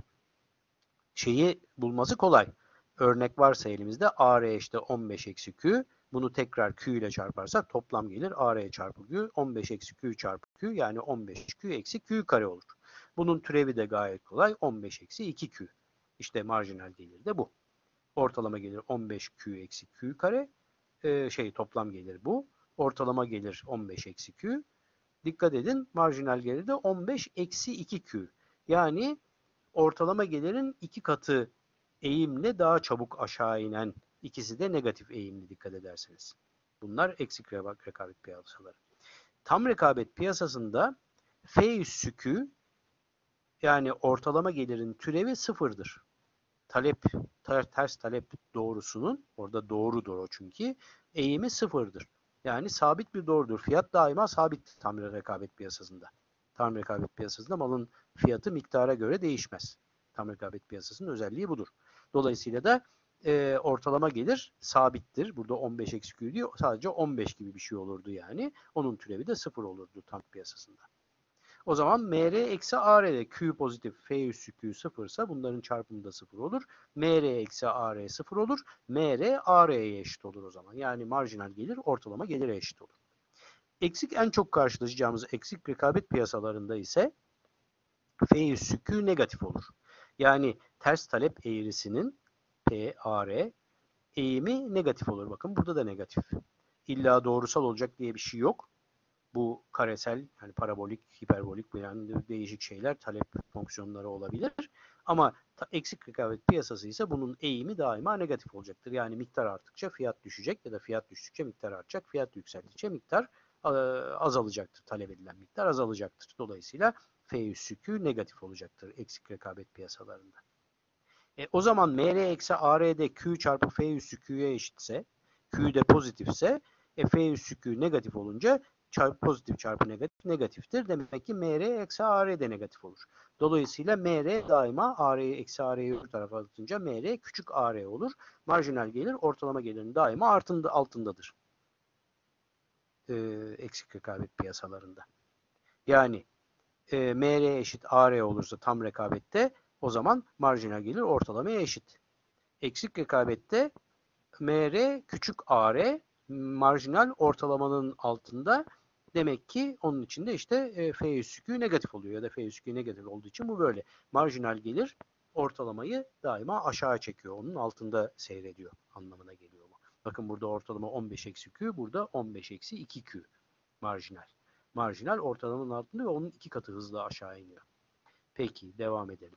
şeyi bulması kolay. Örnek varsa elimizde A R işte on beş eksi Q. Bunu tekrar Q ile çarparsak toplam gelir A R çarpı Q. on beş eksi Q çarpı Q yani on beş Q eksi Q kare olur. Bunun türevi de gayet kolay. on beş eksi iki Q. İşte marjinal gelir de bu. Ortalama gelir on beş Q eksi Q kare. Ee, şey toplam gelir bu. Ortalama gelir on beş eksi Q. Dikkat edin marjinal gelir de on beş eksi iki Q. Yani ortalama gelirin iki katı eğimle daha çabuk aşağı inen, ikisi de negatif eğimli dikkat ederseniz. Bunlar eksik rekabet piyasaları. Tam rekabet piyasasında F üssü Q yani ortalama gelirin türevi sıfırdır. Talep, ters talep doğrusunun, orada doğrudur o çünkü, eğimi sıfırdır. Yani sabit bir doğrudur. Fiyat daima sabit tam rekabet piyasasında. Tam rekabet piyasasında malın fiyatı miktara göre değişmez. Tam rekabet piyasasının özelliği budur. Dolayısıyla da e, ortalama gelir sabittir. Burada on beş eksi Q diyor. Sadece on beş gibi bir şey olurdu yani. Onun türevi de sıfır olurdu tam piyasasında. O zaman M R eksi A R'de Q pozitif, F üssü Q sıfırsa bunların çarpımı da sıfır olur. M R eksi A R sıfır olur. M R A R'ye eşit olur o zaman. Yani marjinal gelir ortalama gelire eşit olur. Eksik en çok karşılaşacağımız eksik rekabet piyasalarında ise F üssü Q negatif olur. Yani ters talep eğrisinin P A R eğimi negatif olur. Bakın burada da negatif. İlla doğrusal olacak diye bir şey yok. Bu karesel, yani parabolik, hiperbolik yani değişik şeyler, talep fonksiyonları olabilir. Ama eksik rekabet piyasası ise bunun eğimi daima negatif olacaktır. Yani miktar arttıkça fiyat düşecek ya da fiyat düştükçe miktar artacak. Fiyat yükseldikçe miktar azalacaktır. Talep edilen miktar azalacaktır. Dolayısıyla F üssü Q negatif olacaktır eksik rekabet piyasalarında. E, o zaman M R eksi A R'de Q çarpı F üssü Q'ye eşitse, Q de pozitifse, e, F üssü Q negatif olunca çarpı pozitif çarpı negatif negatiftir. Demek ki M R eksi A R de negatif olur. Dolayısıyla M R daima A R'yi eksi A R'yi öbür tarafa atınca M R küçük A R olur. Marjinal gelir ortalama gelirin daima artında, altındadır. Ee, eksik rekabet piyasalarında. Yani e, M R eşit A R olursa tam rekabette o zaman marjinal gelir ortalamaya eşit. Eksik rekabette M R küçük A R marjinal ortalamanın altında. Demek ki onun içinde işte e, F üssü Q negatif oluyor ya da F üssü Q negatif olduğu için bu böyle. Marjinal gelir ortalamayı daima aşağı çekiyor. Onun altında seyrediyor anlamına geliyor bu. Bakın burada ortalama on beş eksi Q, burada on beş eksi iki Q marjinal. Marjinal ortalamanın altında ve onun iki katı hızla aşağı iniyor. Peki devam edelim.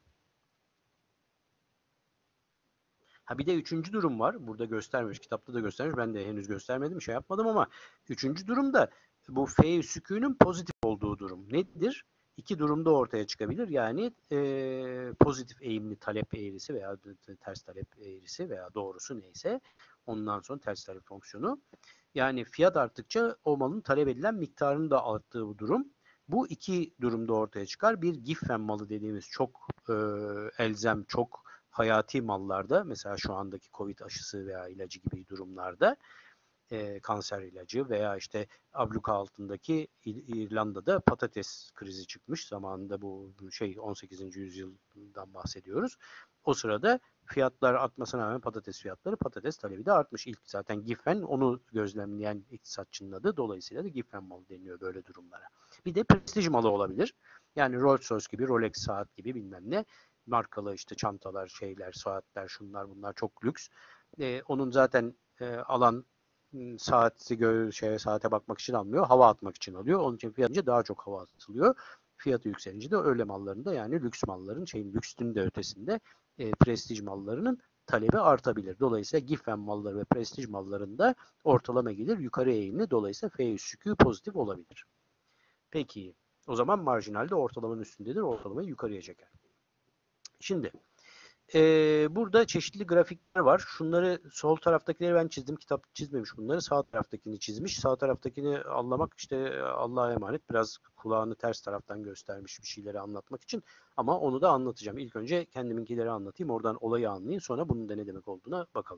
Ha bir de üçüncü durum var. Burada göstermiş. Kitapta da göstermiş. Ben de henüz göstermedim. Şey yapmadım ama üçüncü durumda bu F üssü Q'nun pozitif olduğu durum. Nedir? İki durumda ortaya çıkabilir. Yani e, pozitif eğimli talep eğrisi veya ters talep eğrisi veya doğrusu neyse. Ondan sonra ters talep fonksiyonu. Yani fiyat arttıkça o malın talep edilen miktarının da arttığı bu durum. Bu iki durumda ortaya çıkar. Bir Giffen malı dediğimiz çok e, elzem, çok hayati mallarda, mesela şu andaki Covid aşısı veya ilacı gibi durumlarda, e, kanser ilacı veya işte abluka altındaki İrlanda'da patates krizi çıkmış. Zamanında bu şey on sekizinci yüzyıldan bahsediyoruz. O sırada fiyatlar artmasına rağmen patates fiyatları, patates talebi de artmış. İlk zaten Giffen onu gözlemleyen iktisatçının adı. Dolayısıyla da Giffen malı deniyor böyle durumlara. Bir de prestij malı olabilir. Yani Rolls Royce gibi, Rolex saat gibi bilmem ne markalı işte çantalar, şeyler, saatler, şunlar bunlar çok lüks. Ee, onun zaten e, alan saati gö şeye, saate bakmak için almıyor, hava atmak için alıyor. Onun için fiyatınca daha çok hava atılıyor. Fiyatı yükselince de öyle mallarında, yani lüks malların, şeyin lüksün de ötesinde e, prestij mallarının talebi artabilir. Dolayısıyla Giffen malları ve prestij mallarında ortalama gelir yukarı eğimli. Dolayısıyla F üssü Q pozitif olabilir. Peki o zaman marjinalde ortalamanın üstündedir. Ortalamayı yukarıya çeker. Şimdi Ee, burada çeşitli grafikler var. Şunları, sol taraftakileri ben çizdim. Kitap çizmemiş bunları. Sağ taraftakini çizmiş. Sağ taraftakini anlamak işte Allah'a emanet. Biraz kulağını ters taraftan göstermiş bir şeyleri anlatmak için. Ama onu da anlatacağım. İlk önce kendiminkileri anlatayım. Oradan olayı anlayayım. Sonra bunun da ne demek olduğuna bakalım.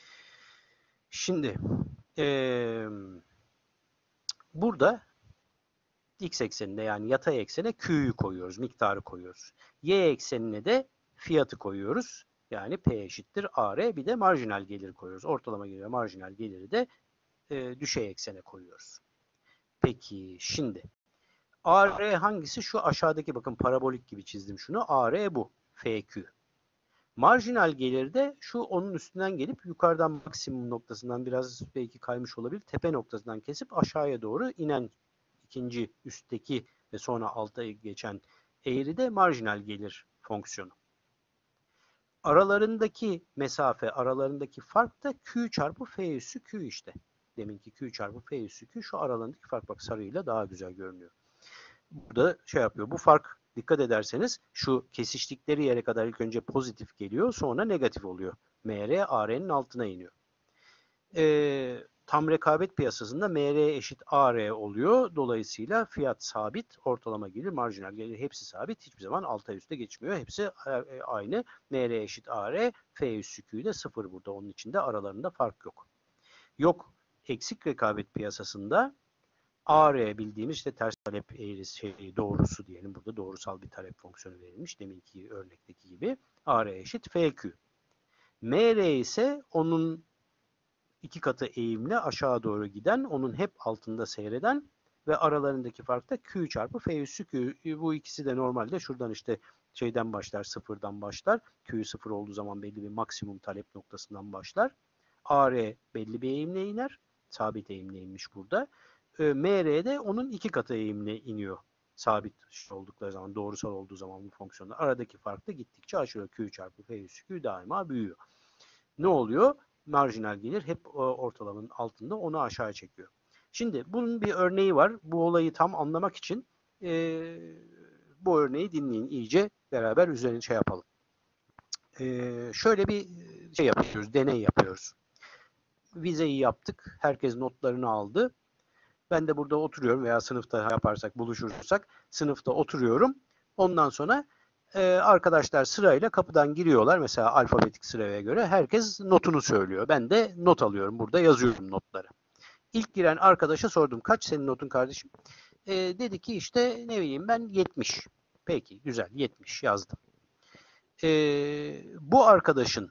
Şimdi ee, burada x ekseninde, yani yatay eksene Q'yu koyuyoruz. Miktarı koyuyoruz. Y eksenine de fiyatı koyuyoruz. Yani P eşittir A R, bir de marjinal gelir koyuyoruz. Ortalama gelir ve marjinal geliri de e, düşey eksene koyuyoruz. Peki şimdi A R hangisi? Şu aşağıdaki, bakın parabolik gibi çizdim şunu. A R bu. F Q. Marjinal gelir de şu, onun üstünden gelip yukarıdan maksimum noktasından biraz belki kaymış olabilir. Tepe noktasından kesip aşağıya doğru inen ikinci üstteki ve sonra alta geçen eğri de marjinal gelir fonksiyonu. Aralarındaki mesafe, aralarındaki fark da Q çarpı F üssü Q işte. Deminki Q çarpı F üssü Q, şu aralarındaki fark bak sarıyla daha güzel görünüyor. Burada şey yapıyor. Bu fark, dikkat ederseniz şu kesiştikleri yere kadar ilk önce pozitif geliyor, sonra negatif oluyor. M R A R'nin altına iniyor. Ee, tam rekabet piyasasında M R eşit A R oluyor. Dolayısıyla fiyat sabit, ortalama gelir, marjinal gelir hepsi sabit. Hiçbir zaman alta üste geçmiyor. Hepsi aynı. M R eşit A R, F üssü Q de sıfır burada. Onun içinde aralarında fark yok. Yok. Eksik rekabet piyasasında A R bildiğimiz işte ters talep eğrisi, şey, doğrusu diyelim. Burada doğrusal bir talep fonksiyonu verilmiş. Deminki örnekteki gibi. A R eşit F Q. M R ise onun iki katı eğimle aşağı doğru giden, onun hep altında seyreden ve aralarındaki fark da Q çarpı F üssü Q. Bu ikisi de normalde şuradan işte şeyden başlar, sıfırdan başlar. Q sıfır olduğu zaman belli bir maksimum talep noktasından başlar. A R belli bir eğimle iner. Sabit eğimle inmiş burada. M R de onun iki katı eğimle iniyor. Sabit oldukları zaman, doğrusal olduğu zaman bu fonksiyonlar. Aradaki fark da gittikçe aşağı. Q çarpı F üssü Q daima büyüyor. Ne oluyor? Marjinal gelir hep ortalamanın altında, onu aşağı çekiyor. Şimdi bunun bir örneği var. Bu olayı tam anlamak için e, bu örneği dinleyin iyice, beraber üzerine şey yapalım. E, şöyle bir şey yapıyoruz, deney yapıyoruz. Vizeyi yaptık. Herkes notlarını aldı. Ben de burada oturuyorum veya sınıfta yaparsak, buluşursak sınıfta oturuyorum. Ondan sonra e, arkadaşlar sırayla kapıdan giriyorlar. Mesela alfabetik sıraya göre herkes notunu söylüyor. Ben de not alıyorum. Burada yazıyorum notları. İlk giren arkadaşa sordum. Kaç senin notun kardeşim? E, dedi ki işte ne bileyim ben yetmiş. Peki güzel yetmiş yazdım. E, bu arkadaşın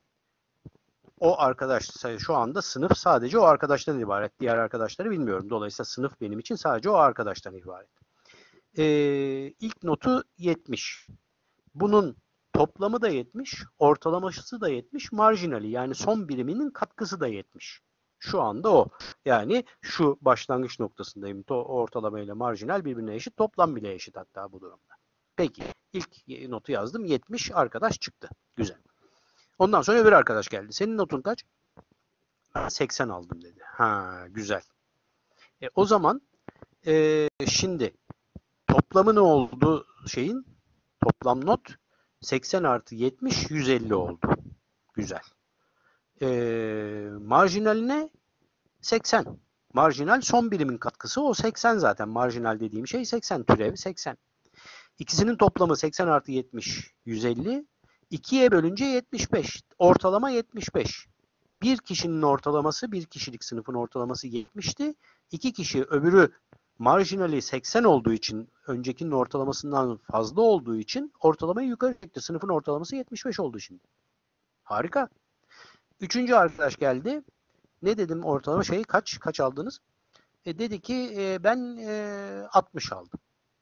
o arkadaş şu anda sınıf sadece o arkadaştan ibaret. Diğer arkadaşları bilmiyorum. Dolayısıyla sınıf benim için sadece o arkadaştan ibaret. Ee, ilk notu yetmiş. Bunun toplamı da yetmiş, ortalaması da yetmiş, marjinali yani son biriminin katkısı da yetmiş. Şu anda o. Yani şu başlangıç noktasındayım. Ortalama ile marjinal birbirine eşit, toplam bile eşit hatta bu durumda. Peki ilk notu yazdım yetmiş, arkadaş çıktı. Güzel. Ondan sonra öbür arkadaş geldi. Senin notun kaç? seksen aldım dedi. Ha güzel. E, o zaman e, şimdi toplamı ne oldu şeyin? Toplam not seksen artı yetmiş yüz elli oldu. Güzel. E, marjinaline seksen. Marjinal son birimin katkısı o seksen zaten. Marjinal dediğim şey seksen. Türev seksen. İkisinin toplamı seksen artı yetmiş yüz elli. ikiye bölünce yetmiş beş. Ortalama yetmiş beş. Bir kişinin ortalaması, bir kişilik sınıfın ortalaması yetmişti. İki kişi öbürü marjinali seksen olduğu için, öncekinin ortalamasından fazla olduğu için ortalamayı yukarı çekti. Sınıfın ortalaması yetmiş beş oldu şimdi. Harika. Üçüncü arkadaş geldi. Ne dedim ortalama şeyi kaç? Kaç aldınız? E, dedi ki e, ben e, altmış aldım.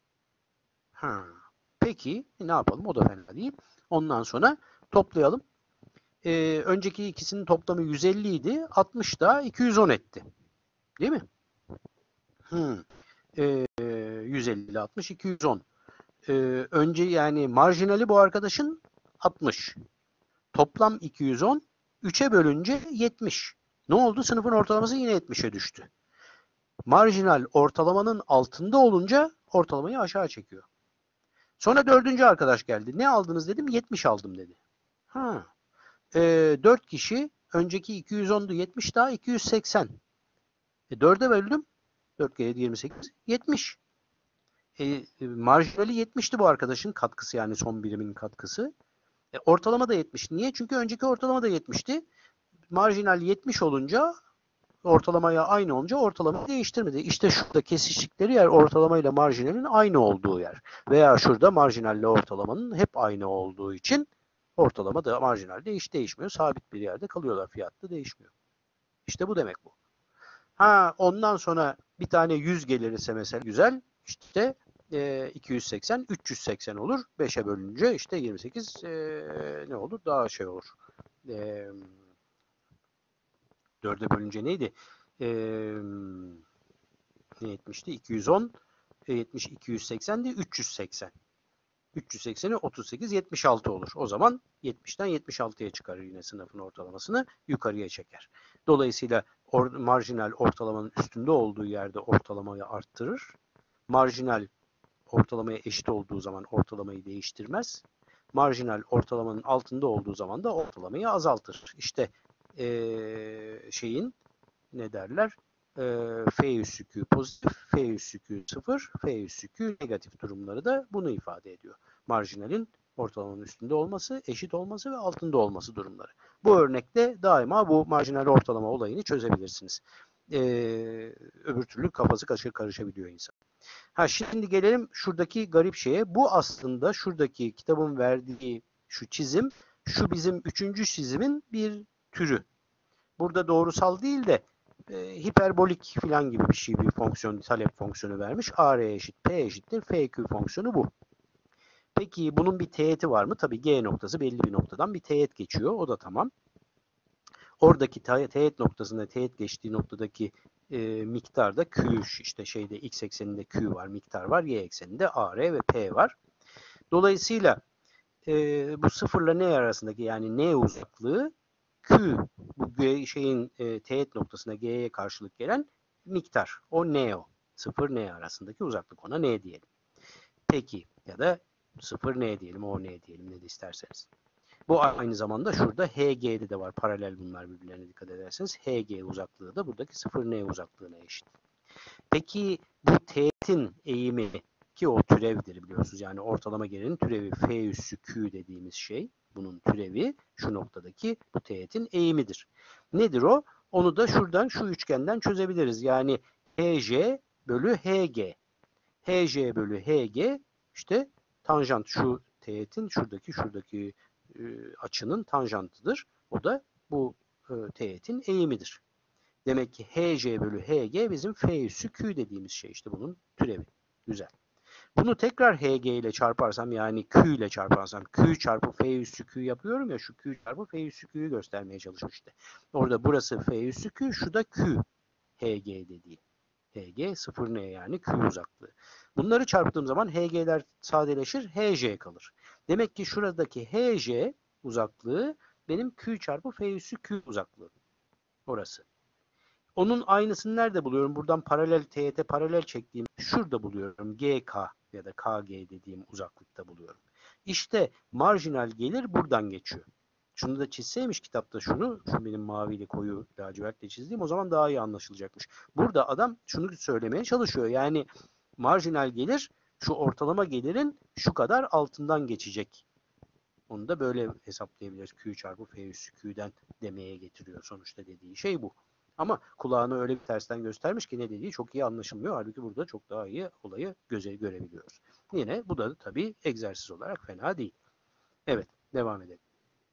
Ha. Peki ne yapalım? O da fena değil. Ondan sonra toplayalım. Ee, önceki ikisinin toplamı yüz elli idi. altmış da iki yüz on etti. Değil mi? Hmm. Ee, yüz elli ile altmış, iki yüz on. Ee, önce yani marjinali bu arkadaşın altmış. Toplam iki yüz on. üçe bölünce yetmiş. Ne oldu? Sınıfın ortalaması yine yetmişe düştü. Marjinal ortalamanın altında olunca ortalamayı aşağı çekiyor. Sonra dördüncü arkadaş geldi. Ne aldınız dedim. yetmiş aldım dedi. Ha. E, dört kişi önceki iki yüz ondu yetmiş daha iki yüz seksen. E, dörde böldüm. dört kere yirmi sekiz. yetmiş. E, marjinali yetmişti bu arkadaşın katkısı yani son birimin katkısı. E, ortalama da yetmiş. Niye? Çünkü önceki ortalama da yetmişti. Marjinal yetmiş olunca ortalamaya aynı olunca ortalamayı değiştirmedi. İşte şurada kesiştikleri yer ortalamayla marjinalin aynı olduğu yer. Veya şurada marjinalle ortalamanın hep aynı olduğu için ortalama da marjinalde hiç değişmiyor. Sabit bir yerde kalıyorlar. Fiyat da değişmiyor. İşte bu demek bu. Ha ondan sonra bir tane yüz gelirse mesela güzel. İşte e, iki yüz seksen, üç yüz seksen olur. beşe bölünce işte yirmi sekiz e, ne olur? Daha şey olur. E, dörde bölünce neydi? E, ne yetmişti? iki yüz on, e, yetmiş, iki yüz seksendi. üç yüz seksen. üç yüz sekseni otuz sekiz, yetmiş altı olur. O zaman yetmişten yetmiş altıya çıkarır yine sınıfın ortalamasını yukarıya çeker. Dolayısıyla or marjinal ortalamanın üstünde olduğu yerde ortalamayı arttırır. Marjinal ortalamaya eşit olduğu zaman ortalamayı değiştirmez. Marjinal ortalamanın altında olduğu zaman da ortalamayı azaltır. İşte ee, şeyin ne derler? F üssü Q pozitif, F üssü Q sıfır, F üssü Q negatif durumları da bunu ifade ediyor. Marjinalin ortalamanın üstünde olması, eşit olması ve altında olması durumları. Bu örnekte daima bu marjinal ortalama olayını çözebilirsiniz. Ee, öbür türlü kafası karışık karışabiliyor insan. Ha şimdi gelelim şuradaki garip şeye. Bu aslında şuradaki kitabın verdiği şu çizim, şu bizim üçüncü çizimin bir türü. Burada doğrusal değil de e, hiperbolik falan gibi bir şey, bir fonksiyon, talep fonksiyonu vermiş. A R eşit P eşittir F Q fonksiyonu bu. Peki bunun bir teğeti var mı? Tabii G noktası belli bir noktadan bir teğet geçiyor. O da tamam. Oradaki teğet noktasında teğet geçtiği noktadaki e, miktarda Q, işte şeyde X ekseninde Q var, miktar var. Y ekseninde A R ve P var. Dolayısıyla e, bu sıfırla N arasındaki yani N uzaklığı Q, bu şeyin e, teğet noktasına G'ye karşılık gelen miktar. O N o. sıfır N arasındaki uzaklık, ona N diyelim. Peki ya da sıfır N diyelim, o N diyelim, ne de isterseniz. Bu aynı zamanda şurada H G'de de var. Paralel bunlar birbirlerine, dikkat ederseniz. H G uzaklığı da buradaki sıfır N uzaklığına eşit. Peki bu teğetin eğimi ki o türevdir biliyorsunuz. Yani ortalama gelirin türevi f üssü q dediğimiz şey. Bunun türevi şu noktadaki bu teğetin eğimidir. Nedir o? Onu da şuradan şu üçgenden çözebiliriz. Yani hj bölü hg. hj bölü hg işte tanjant şu teğetin şuradaki şuradaki e, açının tanjantıdır. O da bu e, teğetin eğimidir. Demek ki hj bölü hg bizim f üssü q dediğimiz şey. İşte bunun türevi. Güzel. Bunu tekrar hg ile çarparsam yani q ile çarparsam q çarpı f üssü q yapıyorum ya şu q çarpı f üssü q'yu göstermeye çalışmış işte. Orada burası f üssü q, şu da q. hg dediği. hg sıfır ne yani q uzaklığı. Bunları çarptığım zaman hg'ler sadeleşir, hj kalır. Demek ki şuradaki hj uzaklığı benim q çarpı f üssü q uzaklığı. Orası. Onun aynısını nerede buluyorum? Buradan paralel teğete paralel çektiğim şurada buluyorum. gk ya da kg dediğim uzaklıkta buluyorum. İşte marjinal gelir buradan geçiyor. Şunu da çizseymiş kitapta şunu, şu benim maviyle koyu lacivertle çizdiğim o zaman daha iyi anlaşılacakmış. Burada adam şunu söylemeye çalışıyor. Yani marjinal gelir şu ortalama gelirin şu kadar altından geçecek. Onu da böyle hesaplayabiliriz. Q çarpı F üssü Q'den demeye getiriyor sonuçta dediği şey bu. Ama kulağını öyle bir tersten göstermiş ki ne dediği çok iyi anlaşılmıyor. Halbuki burada çok daha iyi olayı göze görebiliyoruz. Yine bu da tabii egzersiz olarak fena değil. Evet, devam edelim.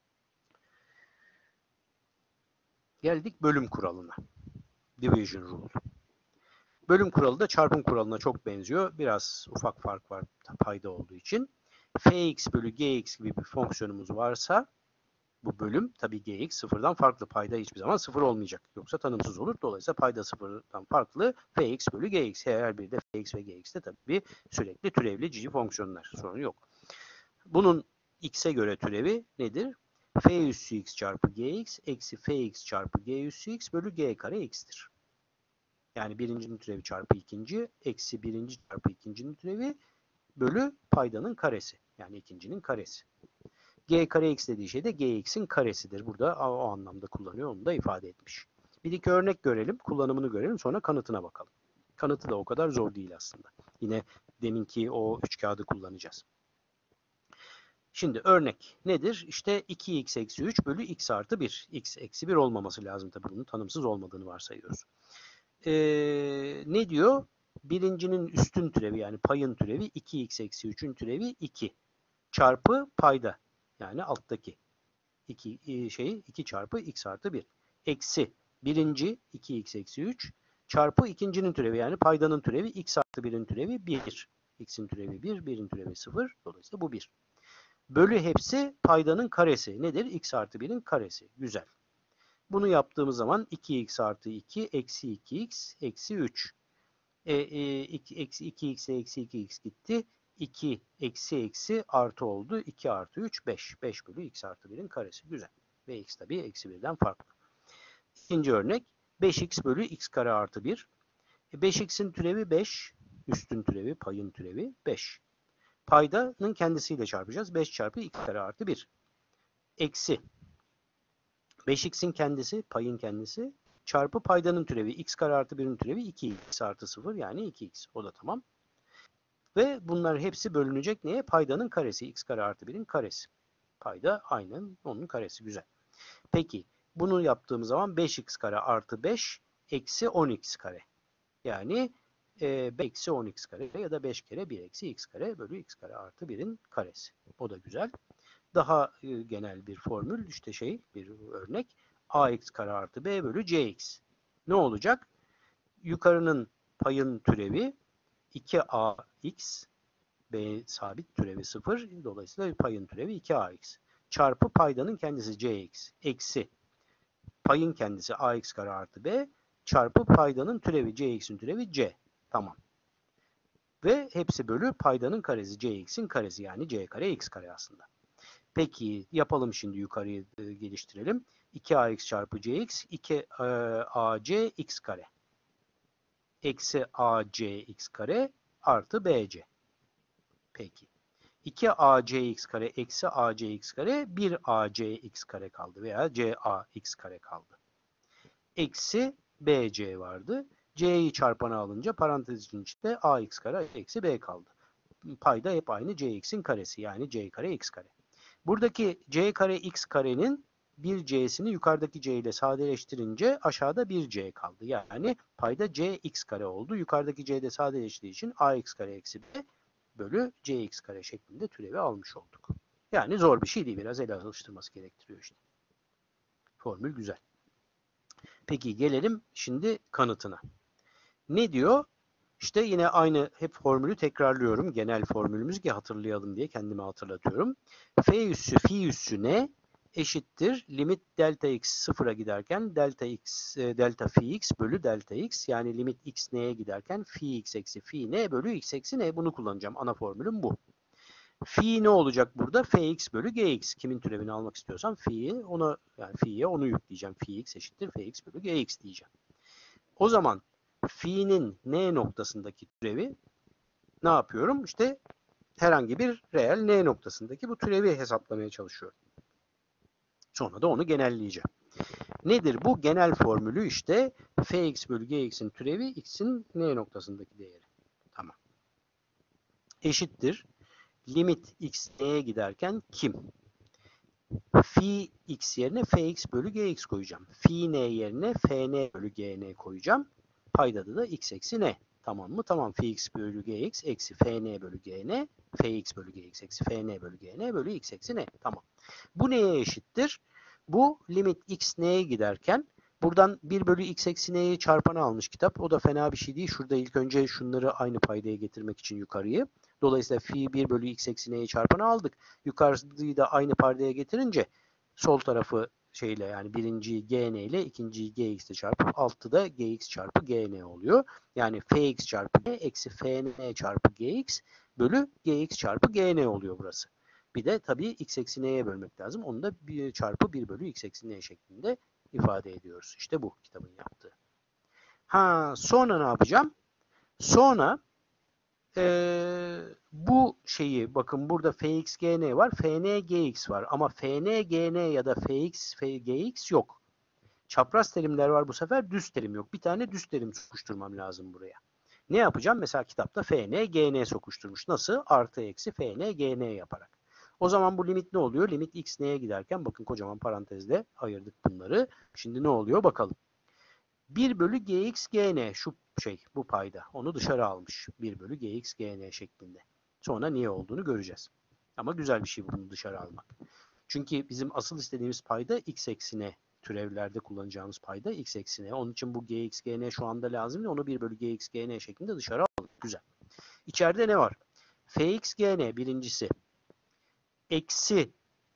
Geldik bölüm kuralına. Division rule. Bölüm kuralı da çarpım kuralına çok benziyor. Biraz ufak fark var payda olduğu için. Fx bölü gx gibi bir fonksiyonumuz varsa bu bölüm tabii gx sıfırdan farklı. Payda hiçbir zaman sıfır olmayacak. Yoksa tanımsız olur. Dolayısıyla payda sıfırdan farklı fx bölü gx. Her biri de fx ve gx de tabii sürekli türevli cici fonksiyonlar. Sorun yok. Bunun x'e göre türevi nedir? F üssü x çarpı gx eksi fx çarpı g üssü x bölü g kare x'tir. Yani birincinin türevi çarpı ikinci eksi birinci çarpı ikincinin türevi bölü paydanın karesi. Yani ikincinin karesi. G kare x dediği şey de gx'in karesidir. Burada o anlamda kullanıyor. Onu da ifade etmiş. Bir iki örnek görelim. Kullanımını görelim. Sonra kanıtına bakalım. Kanıtı da o kadar zor değil aslında. Yine deminki o üç kağıdı kullanacağız. Şimdi örnek nedir? İşte iki x eksi üç bölü x artı bir. X eksi bir olmaması lazım tabii bunun tanımsız olmadığını varsayıyoruz. Ee, ne diyor? Birincinin üstün türevi yani payın türevi iki x eksi üçün türevi iki. Çarpı payda. Yani alttaki. iki şey iki çarpı x artı bir. Eksi birinci iki x eksi üç çarpı ikincinin türevi yani paydanın türevi x artı birin türevi bir. X'in türevi bir, birin türevi sıfır. Dolayısıyla bu bir. Bölü hepsi paydanın karesi. Nedir? X artı birin karesi. Güzel. Bunu yaptığımız zaman iki x artı iki eksi iki x eksi üç. E, e, eksi iki x'e eksi iki x gitti. iki eksi eksi artı oldu. iki artı üç beş. beş bölü x artı birin karesi. Güzel. Ve x tabii eksi birden farklı. İkinci örnek beş x bölü x kare artı bir. E, beş x'in türevi beş. Üstün türevi, payın türevi beş. Paydanın kendisiyle çarpacağız. beş çarpı x kare artı bir. Eksi. beş x'in kendisi, payın kendisi çarpı paydanın türevi. X kare artı birin türevi iki x artı sıfır yani iki x. O da tamam. Ve bunlar hepsi bölünecek neye? Paydanın karesi. X kare artı birin karesi. Payda aynen onun karesi. Güzel. Peki bunu yaptığımız zaman beş x kare artı beş eksi on x kare. Yani e, eksi on x kare ya da beş kere bir eksi x kare bölü x kare artı birin karesi. O da güzel. Daha e, genel bir formül işte şey bir örnek ax kare artı b bölü cx. Ne olacak? Yukarının payın türevi iki a x b sabit türevi sıfır. Dolayısıyla payın türevi iki a x. Çarpı paydanın kendisi cx. Eksi payın kendisi ax kare artı b çarpı paydanın türevi cx'in türevi c. Tamam. Ve hepsi bölü paydanın karesi cx'in karesi yani c kare x kare aslında. Peki yapalım şimdi yukarıyı e, geliştirelim. iki a x çarpı cx iki e, a c x kare. Eksi a c x kare artı bc. Peki. iki a c x kare eksi a c x kare bir a c x kare kaldı veya c a x kare kaldı. Eksi bc vardı. c'yi çarpana alınca parantez içinde ax kare eksi b kaldı. Payda hep aynı cx'in karesi, yani c kare x kare. Buradaki c kare x karenin bir c'sini yukarıdaki c ile sadeleştirince aşağıda bir c kaldı. Yani payda c x kare oldu. Yukarıdaki c de sadeleştiği için ax kare eksi b bölü cx kare şeklinde türevi almış olduk. Yani zor bir şey değil. Biraz el alıştırması gerektiriyor işte. Formül güzel. Peki gelelim şimdi kanıtına. Ne diyor? İşte yine aynı hep formülü tekrarlıyorum. Genel formülümüz ki hatırlayalım diye kendime hatırlatıyorum. F üssü fi üssü ne eşittir limit delta x sıfıra giderken delta x delta fi x bölü delta x, yani limit x neye giderken fi x eksi fi ne bölü x eksi ne, bunu kullanacağım. Ana formülüm bu. Fi ne olacak burada? Fx bölü gx. Kimin türevini almak istiyorsam fi'yi ona, yani fi'ye onu yükleyeceğim. Fx eşittir fx bölü gx diyeceğim. O zaman fi'nin n noktasındaki türevi ne yapıyorum? İşte herhangi bir reel n noktasındaki bu türevi hesaplamaya çalışıyorum. Sonra da onu genelleyeceğim. Nedir bu? Genel formülü işte fx bölü gx'in türevi x'in n noktasındaki değeri. Tamam. Eşittir. Limit x n'ye giderken kim? Fi x yerine fx bölü gx koyacağım. Fi n yerine fn bölü gn koyacağım. Paydada da x eksi n. Tamam mı? Tamam. Fx bölü gx eksi fn bölü gn. Fx bölü gx eksi fn bölü gn bölü x eksi n. Tamam. Bu neye eşittir? Bu limit x n'ye giderken buradan bir bölü x eksi n'yi çarpana almış kitap. O da fena bir şey değil. Şurada ilk önce şunları aynı paydaya getirmek için yukarıyı. Dolayısıyla fi bir bölü x eksi n'yi çarpana aldık. Yukarıyı da aynı paydaya getirince sol tarafı şeyle, yani birinciyi gn ile ikinciyi gx ile çarpıp altı da gx çarpı gn oluyor. Yani fx çarpı g eksi fn çarpı gx bölü gx çarpı gn oluyor burası. Bir de tabii x eksi n'ye bölmek lazım. Onu da bir çarpı bir bölü x eksi n şeklinde ifade ediyoruz. İşte bu kitabın yaptığı. Ha, sonra ne yapacağım? Sonra ee, bu şeyi bakın, burada fxgn var, fngx var ama fngn ya da fx fgx yok. Çapraz terimler var bu sefer, düz terim yok. Bir tane düz terim sokuşturmam lazım buraya. Ne yapacağım? Mesela kitapta fngn sokuşturmuş. Nasıl? Artı eksi fngn yaparak. O zaman bu limit ne oluyor? Limit x neye giderken, bakın kocaman parantezle ayırdık bunları. Şimdi ne oluyor bakalım. bir bölü gx gn, şu şey, bu payda. Onu dışarı almış. bir bölü gx gn şeklinde. Sonra niye olduğunu göreceğiz. Ama güzel bir şey bunu dışarı almak. Çünkü bizim asıl istediğimiz payda x eksine, türevlerde kullanacağımız payda x eksine. Onun için bu gx gn şu anda lazım değil. Onu bir bölü gx gn şeklinde dışarı aldık. Güzel. İçeride ne var? Fx gn birincisi eksi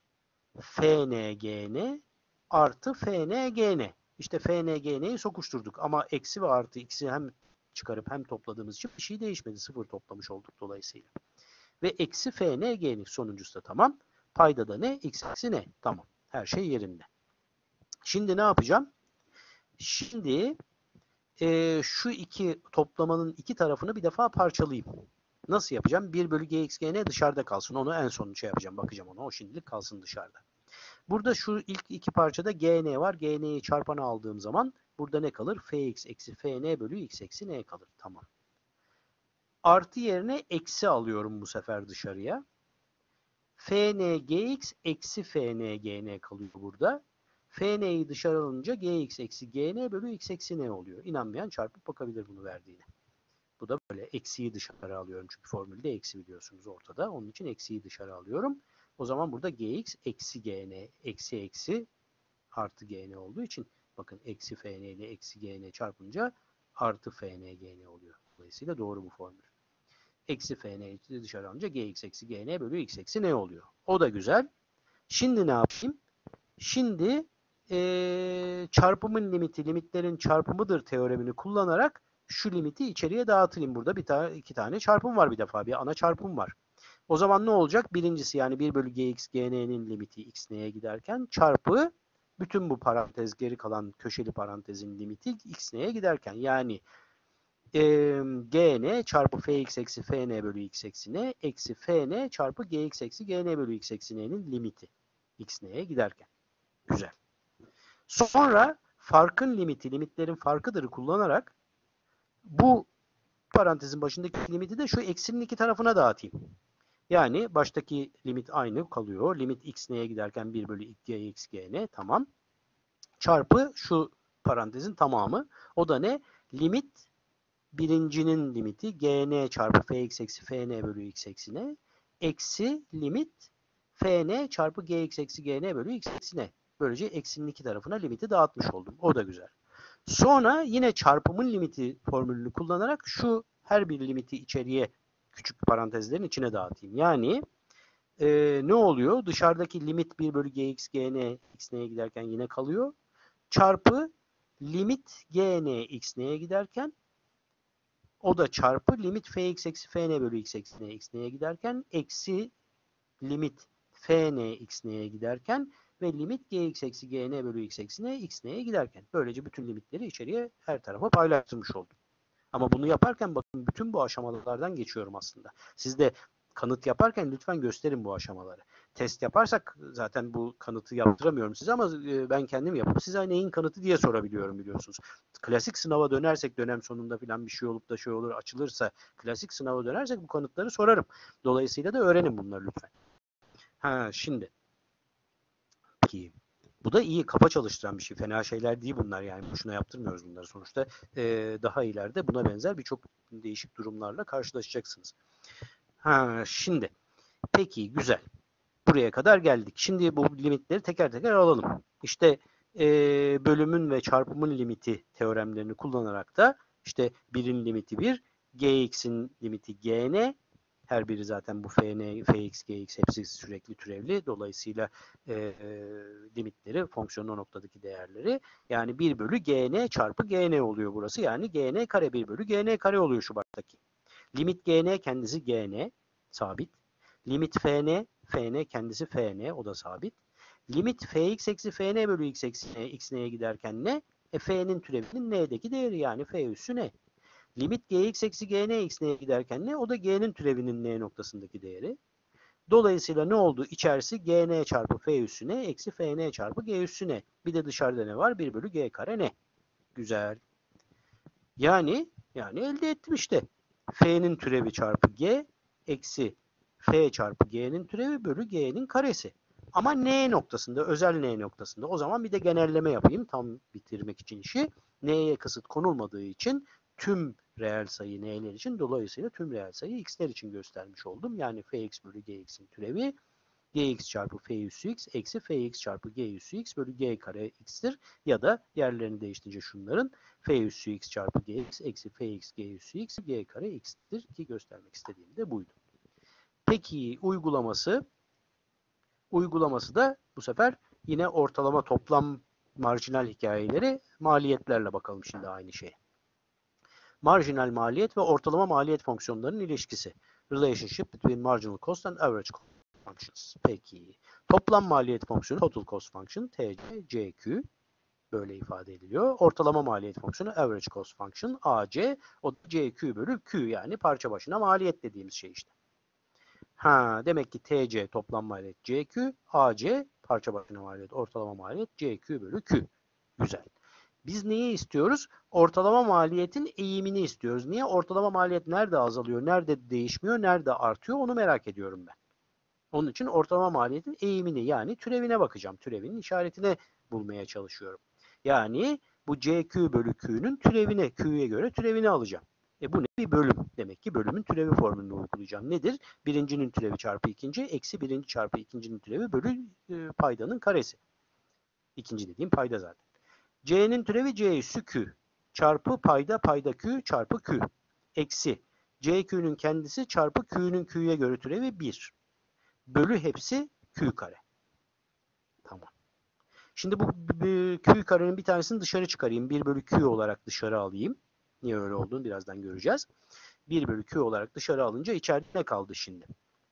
fngn artı fngn. İşte fng'yi sokuşturduk ama eksi ve artı x'i hem çıkarıp hem topladığımız için bir şey değişmedi. Sıfır toplamış olduk dolayısıyla. Ve eksi fng'nin sonuncusu da tamam. Payda da ne? X eksi ne? Tamam. Her şey yerinde. Şimdi ne yapacağım? Şimdi e, şu iki toplamanın iki tarafını bir defa parçalayayım. Nasıl yapacağım? bir bölü gx gn dışarıda kalsın. Onu en son şey yapacağım. Bakacağım ona. O şimdilik kalsın dışarıda. Burada şu ilk iki parçada gn var. Gn'yi çarpana aldığım zaman burada ne kalır? Fx eksi fn bölü x eksi n kalır. Tamam. Artı yerine eksi alıyorum bu sefer dışarıya. fngx eksi fngn kalıyor burada. Fn'yi dışarı alınca gx eksi gn bölü x eksi n oluyor. İnanmayan çarpıp bakabilir bunu verdiğine. Bu da böyle. Eksiyi dışarı alıyorum. Çünkü formülde eksi biliyorsunuz ortada. Onun için eksiyi dışarı alıyorum. O zaman burada gx eksi gn, eksi eksi artı gn olduğu için bakın eksi fn ile eksi gn çarpınca artı fn gn oluyor. Dolayısıyla doğru bu formül. Eksi fn'yi dışarı alınca gx eksi gn bölü x eksi ne oluyor? O da güzel. Şimdi ne yapayım? Şimdi ee, çarpımın limiti, limitlerin çarpımıdır teoremini kullanarak şu limiti içeriye dağıtayım. Burada bir tane, iki tane çarpım var bir defa. Bir ana çarpım var. O zaman ne olacak? Birincisi, yani bir bölü gx gn'nin limiti x neye giderken çarpı bütün bu parantez, geri kalan köşeli parantezin limiti x neye giderken. Yani e, gn çarpı fx eksi fn bölü x eksi n eksi fn çarpı gx eksi gn bölü x eksi n'nin limiti x neye giderken. Güzel. Sonra farkın limiti, limitlerin farkıdırı kullanarak Bu parantezin başındaki limiti de şu eksinin iki tarafına dağıtayım. Yani baştaki limit aynı kalıyor. Limit x neye giderken bir bölü g x gn, tamam. Çarpı şu parantezin tamamı. O da ne? Limit birincinin limiti gn çarpı fx eksi fn bölü x eksi n eksi limit fn çarpı gx eksi gn bölü x eksi n. Böylece eksinin iki tarafına limiti dağıtmış oldum. O da güzel. Sonra yine çarpımın limiti formülünü kullanarak şu her bir limiti içeriye küçük parantezlerin içine dağıtayım. Yani e, ne oluyor? Dışarıdaki limit bir bölü gx gn x neye giderken yine kalıyor. Çarpı limit gn x neye giderken, o da çarpı limit fx eksi fn bölü x eksi n x neye giderken eksi limit fn x neye giderken ve limit gx eksi gn bölü x eksi n x neye giderken. Böylece bütün limitleri içeriye her tarafa paylaştırmış oldum. Ama bunu yaparken bakın bütün bu aşamalardan geçiyorum aslında. Siz de kanıt yaparken lütfen gösterin bu aşamaları. Test yaparsak zaten bu kanıtı yaptıramıyorum size ama ben kendim yapıp size neyin kanıtı diye sorabiliyorum biliyorsunuz. Klasik sınava dönersek dönem sonunda falan bir şey olup da şey olur açılırsa klasik sınava dönersek bu kanıtları sorarım. Dolayısıyla da öğrenin bunları lütfen. Ha şimdi. Peki. Bu da iyi, kafa çalıştıran bir şey. Fena şeyler değil bunlar yani. Boşuna yaptırmıyoruz bunları. Sonuçta e, daha ileride buna benzer birçok değişik durumlarla karşılaşacaksınız. Ha, şimdi. Peki, güzel. Buraya kadar geldik. Şimdi bu limitleri teker teker alalım. İşte e, bölümün ve çarpımın limiti teoremlerini kullanarak da işte birin limiti bir, gx'in limiti gn, her biri zaten bu fn, fx, gx hepsi sürekli türevli. Dolayısıyla e, e, limitleri, fonksiyonun o noktadaki değerleri. Yani bir bölü gn çarpı gn oluyor burası. Yani gn kare bir bölü gn kare oluyor şu baştaki. Limit gn kendisi gn sabit. Limit fn, fn kendisi fn, o da sabit. Limit fx eksi fn bölü x eksi n, x n'ye giderken ne? E, f'nin türevinin n'deki değeri, yani f üssü n. Limit gx eksi gn x n'ye giderken ne? O da g'nin türevinin n noktasındaki değeri. Dolayısıyla ne oldu? İçerisi gn çarpı f üssü n eksi fn çarpı g üssü n. Bir de dışarıda ne var? bir bölü g kare n. Güzel. Yani yani elde ettim işte. F'nin türevi çarpı g eksi f çarpı g'nin türevi bölü g'nin karesi. Ama n noktasında, özel n noktasında. O zaman bir de genelleme yapayım tam bitirmek için işi. N'ye kısıt konulmadığı için tüm reel sayı n'ler için, dolayısıyla tüm reel sayı x'ler için göstermiş oldum. Yani fx bölü gx'in türevi gx çarpı f üssü x eksi fx çarpı g üssü x bölü g kare x'tir. Ya da yerlerini değiştirince şunların f üssü x çarpı gx eksi fx g üssü x g kare x'tir ki göstermek istediğim de buydu. Peki uygulaması? Uygulaması da bu sefer yine ortalama toplam marjinal hikayeleri maliyetlerle bakalım şimdi aynı şey. Marjinal maliyet ve ortalama maliyet fonksiyonlarının ilişkisi. Relationship between marginal cost and average cost functions. Peki. Toplam maliyet fonksiyonu total cost function T C C Q böyle ifade ediliyor. Ortalama maliyet fonksiyonu average cost function A C, o C Q bölü Q, yani parça başına maliyet dediğimiz şey işte. Ha, demek ki T C toplam maliyet C Q, A C parça başına maliyet, ortalama maliyet C Q bölü Q. Güzel. Biz neyi istiyoruz? Ortalama maliyetin eğimini istiyoruz. Niye? Ortalama maliyet nerede azalıyor, nerede değişmiyor, nerede artıyor, onu merak ediyorum ben. Onun için ortalama maliyetin eğimini, yani türevine bakacağım. Türevinin işaretine bulmaya çalışıyorum. Yani bu C Q bölü Q'nun türevine, Q'ye göre türevini alacağım. E bu ne? Bir bölüm. Demek ki bölümün türevi formülünü uygulayacağım. Nedir? Birincinin türevi çarpı ikinci, eksi birinci çarpı ikincinin türevi bölü e, paydanın karesi. İkinci dediğim payda zaten. C'nin türevi C üssü Q çarpı payda payda Q çarpı Q eksi C Q'nün kendisi çarpı Q'nun Q'ye göre türevi bir bölü hepsi Q kare. Tamam. Şimdi bu Q karenin bir tanesini dışarı çıkarayım. bir bölü Q olarak dışarı alayım. Niye öyle olduğunu birazdan göreceğiz. bir bölü Q olarak dışarı alınca içeride ne kaldı şimdi?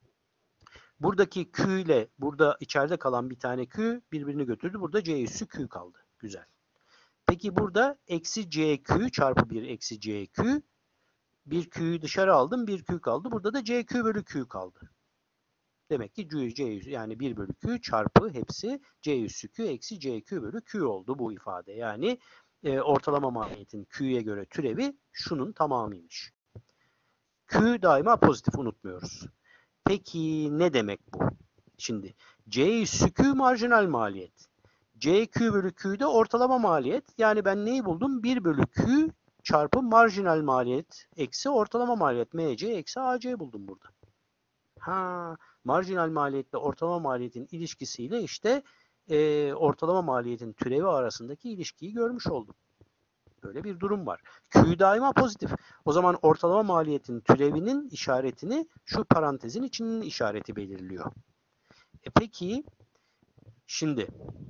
Buradaki Q ile burada içeride kalan bir tane Q birbirini götürdü. Burada C üssü Q kaldı. Güzel. Peki burada eksi C Q çarpı bir eksi C Q. Bir Q'yu dışarı aldım. Bir Q kaldı. Burada da C Q bölü Q kaldı. Demek ki C, C yani bir bölü Q çarpı hepsi C üssü Q eksi C Q bölü Q oldu bu ifade. Yani e, ortalama maliyetin Q'ye göre türevi şunun tamamıymış. Q daima pozitif, unutmuyoruz. Peki ne demek bu? Şimdi C üssü Q marjinal maliyet. C Q bölü Q de ortalama maliyet. Yani ben neyi buldum? bir bölü Q çarpı marjinal maliyet eksi ortalama maliyet M C eksi A C buldum burada. Ha, marjinal maliyetle ortalama maliyetin ilişkisiyle işte e, ortalama maliyetin türevi arasındaki ilişkiyi görmüş oldum. Böyle bir durum var. Q daima pozitif. O zaman ortalama maliyetin türevinin işaretini şu parantezin içinin işareti belirliyor. E peki şimdi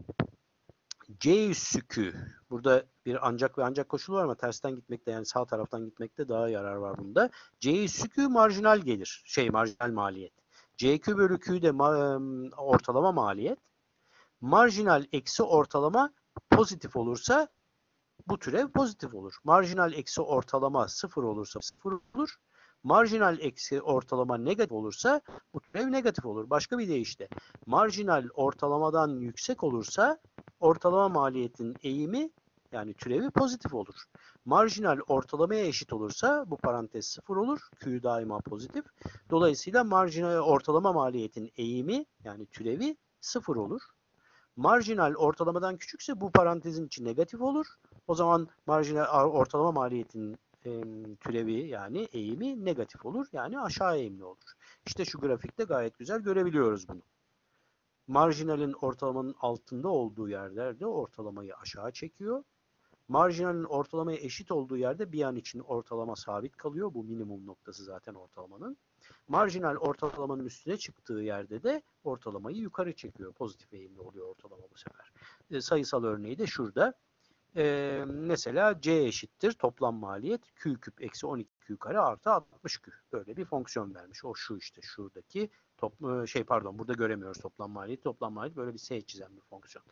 C üssü Q. Burada bir ancak ve ancak koşulu var ama tersten gitmekte, yani sağ taraftan gitmekte daha yarar var bunda. C üssü Q marjinal gelir. Şey marjinal maliyet. C Q bölü Q de ma ortalama maliyet. Marjinal eksi ortalama pozitif olursa bu türev pozitif olur. Marjinal eksi ortalama sıfır olursa sıfır olur. Marjinal eksi ortalama negatif olursa bu türev negatif olur. Başka bir deyişle marjinal ortalamadan yüksek olursa ortalama maliyetin eğimi, yani türevi pozitif olur. Marjinal ortalamaya eşit olursa bu parantez sıfır olur. Q daima pozitif. Dolayısıyla marjinal ortalama maliyetin eğimi, yani türevi sıfır olur. Marjinal ortalamadan küçükse bu parantezin içi negatif olur. O zaman marjinal ortalama maliyetin e, türevi, yani eğimi negatif olur. Yani aşağı eğimli olur. İşte şu grafikte gayet güzel görebiliyoruz bunu. Marjinalin ortalamanın altında olduğu yerlerde ortalamayı aşağı çekiyor. Marjinalin ortalamaya eşit olduğu yerde bir an için ortalama sabit kalıyor. Bu minimum noktası zaten ortalamanın. Marjinal ortalamanın üstüne çıktığı yerde de ortalamayı yukarı çekiyor. Pozitif eğimli oluyor ortalama bu sefer. E, sayısal örneği de şurada. E, mesela C eşittir toplam maliyet Q küp eksi on iki Q kare artı altmış Q. Böyle bir fonksiyon vermiş. O şu işte şuradaki top, şey pardon burada göremiyoruz toplam maliyet. Toplam maliyet böyle bir S çizen bir fonksiyon.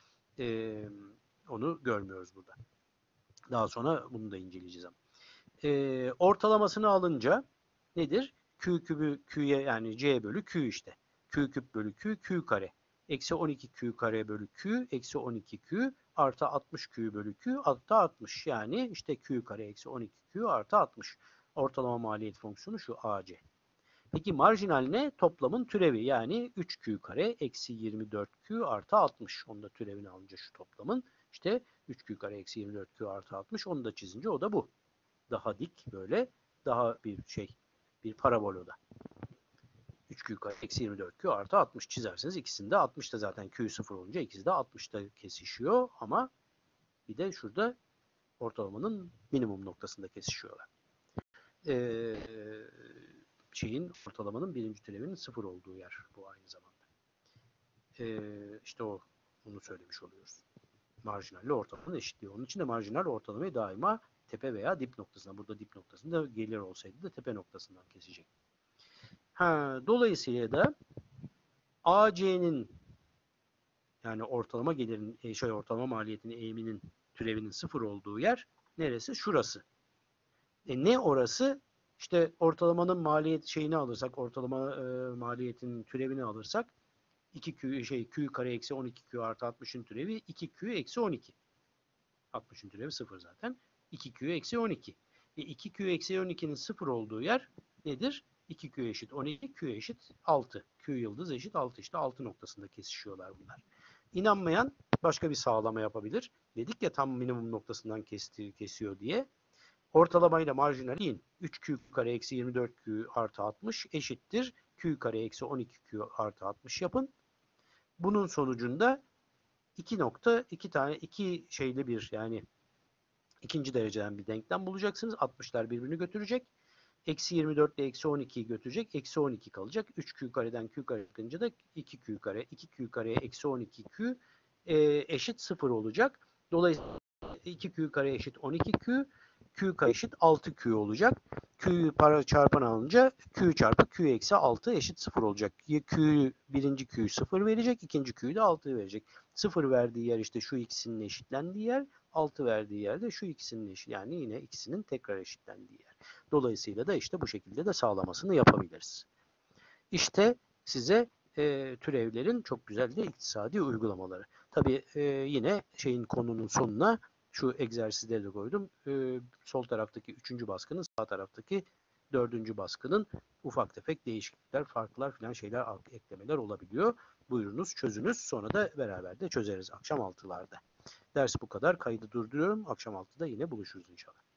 E, onu görmüyoruz burada. Daha sonra bunu da inceleyeceğiz ama. E, ortalamasını alınca nedir? Q kübü Q'ye, yani C bölü Q işte. Q küp bölü Q, Q kare. Eksi on iki Q kare bölü Q, eksi on iki Q artı altmış Q bölü Q artı altmış. Yani işte Q kare eksi on iki Q artı altmış. Ortalama maliyet fonksiyonu şu A C. Peki marjinal ne? Toplamın türevi, yani üç Q kare eksi yirmi dört Q artı altmış. Onu da türevini alınca şu toplamın işte üç Q kare eksi yirmi dört Q artı altmış. Onu da çizince o da bu. Daha dik, böyle daha bir şey, bir parabol o da. üç Q kare eksi yirmi dört Q artı altmış çizerseniz ikisinde altmışta zaten Q sıfır olunca ikisi de altmışta kesişiyor ama bir de şurada ortalamanın minimum noktasında kesişiyorlar. Ee, şeyin ortalamanın birinci türevinin sıfır olduğu yer bu aynı zamanda. Ee, işte o, onu söylemiş oluyoruz. Marjinalle ortalamanın eşitliği. Onun için de marjinal ortalamayı daima tepe veya dip noktasından, burada dip noktasında gelir olsaydı da tepe noktasından kesecek. Ha, dolayısıyla da A C'nin, yani ortalama gelirin, şey ortalama maliyetinin eğiminin türevinin sıfır olduğu yer neresi? Şurası. E ne orası? İşte ortalamanın maliyet şeyini alırsak, ortalama e, maliyetin türevini alırsak iki Q şey Q kare eksi on iki Q artı altmışın türevi iki Q eksi on iki. altmışın türevi sıfır zaten. iki Q eksi on iki. E iki Q eksi on ikinin sıfır olduğu yer nedir? iki Q eşit on iki, Q eşit altı. Q yıldız eşit altı. İşte altı noktasında kesişiyorlar bunlar. İnanmayan başka bir sağlama yapabilir. Dedik ya tam minimum noktasından kesti, kesiyor diye. Ortalamayla marjinali in. üç Q kare eksi yirmi dört Q artı altmış eşittir. Q kare eksi on iki Q artı altmış yapın. Bunun sonucunda iki nokta, iki tane, iki şeyli bir, yani ikinci dereceden bir denklem bulacaksınız. altmışlar birbirini götürecek. Eksi yirmi dört ile eksi on ikiyi götürecek. Eksi on iki kalacak. üç Q kareden Q kare çıkınca da iki Q kare. iki Q kareye eksi on iki Q e, eşit sıfır olacak. Dolayısıyla iki Q kare eşit on iki Q. Q kare eşit altı Q olacak. Q'yu para çarpan alınca Q çarpı Q eksi altı eşit sıfır olacak. Q, birinci Q sıfır verecek. İkinci Q'yu da altı verecek. sıfır verdiği yer işte şu ikisinin eşitlendiği yer. altı verdiği yerde şu ikisinin eşit, yani yine ikisinin tekrar eşitlendiği yer. Dolayısıyla da işte bu şekilde de sağlamasını yapabiliriz. İşte size e, türevlerin çok güzel de iktisadi uygulamaları. Tabii e, yine şeyin konunun sonuna Şu egzersizleri de koydum. Ee, sol taraftaki üçüncü baskının sağ taraftaki dördüncü baskının ufak tefek değişiklikler, farklar filan şeyler eklemeler olabiliyor. Buyurunuz çözünüz. Sonra da beraber de çözeriz akşam altılarda. Ders bu kadar. Kaydı durduruyorum. Akşam altıda yine buluşuruz inşallah.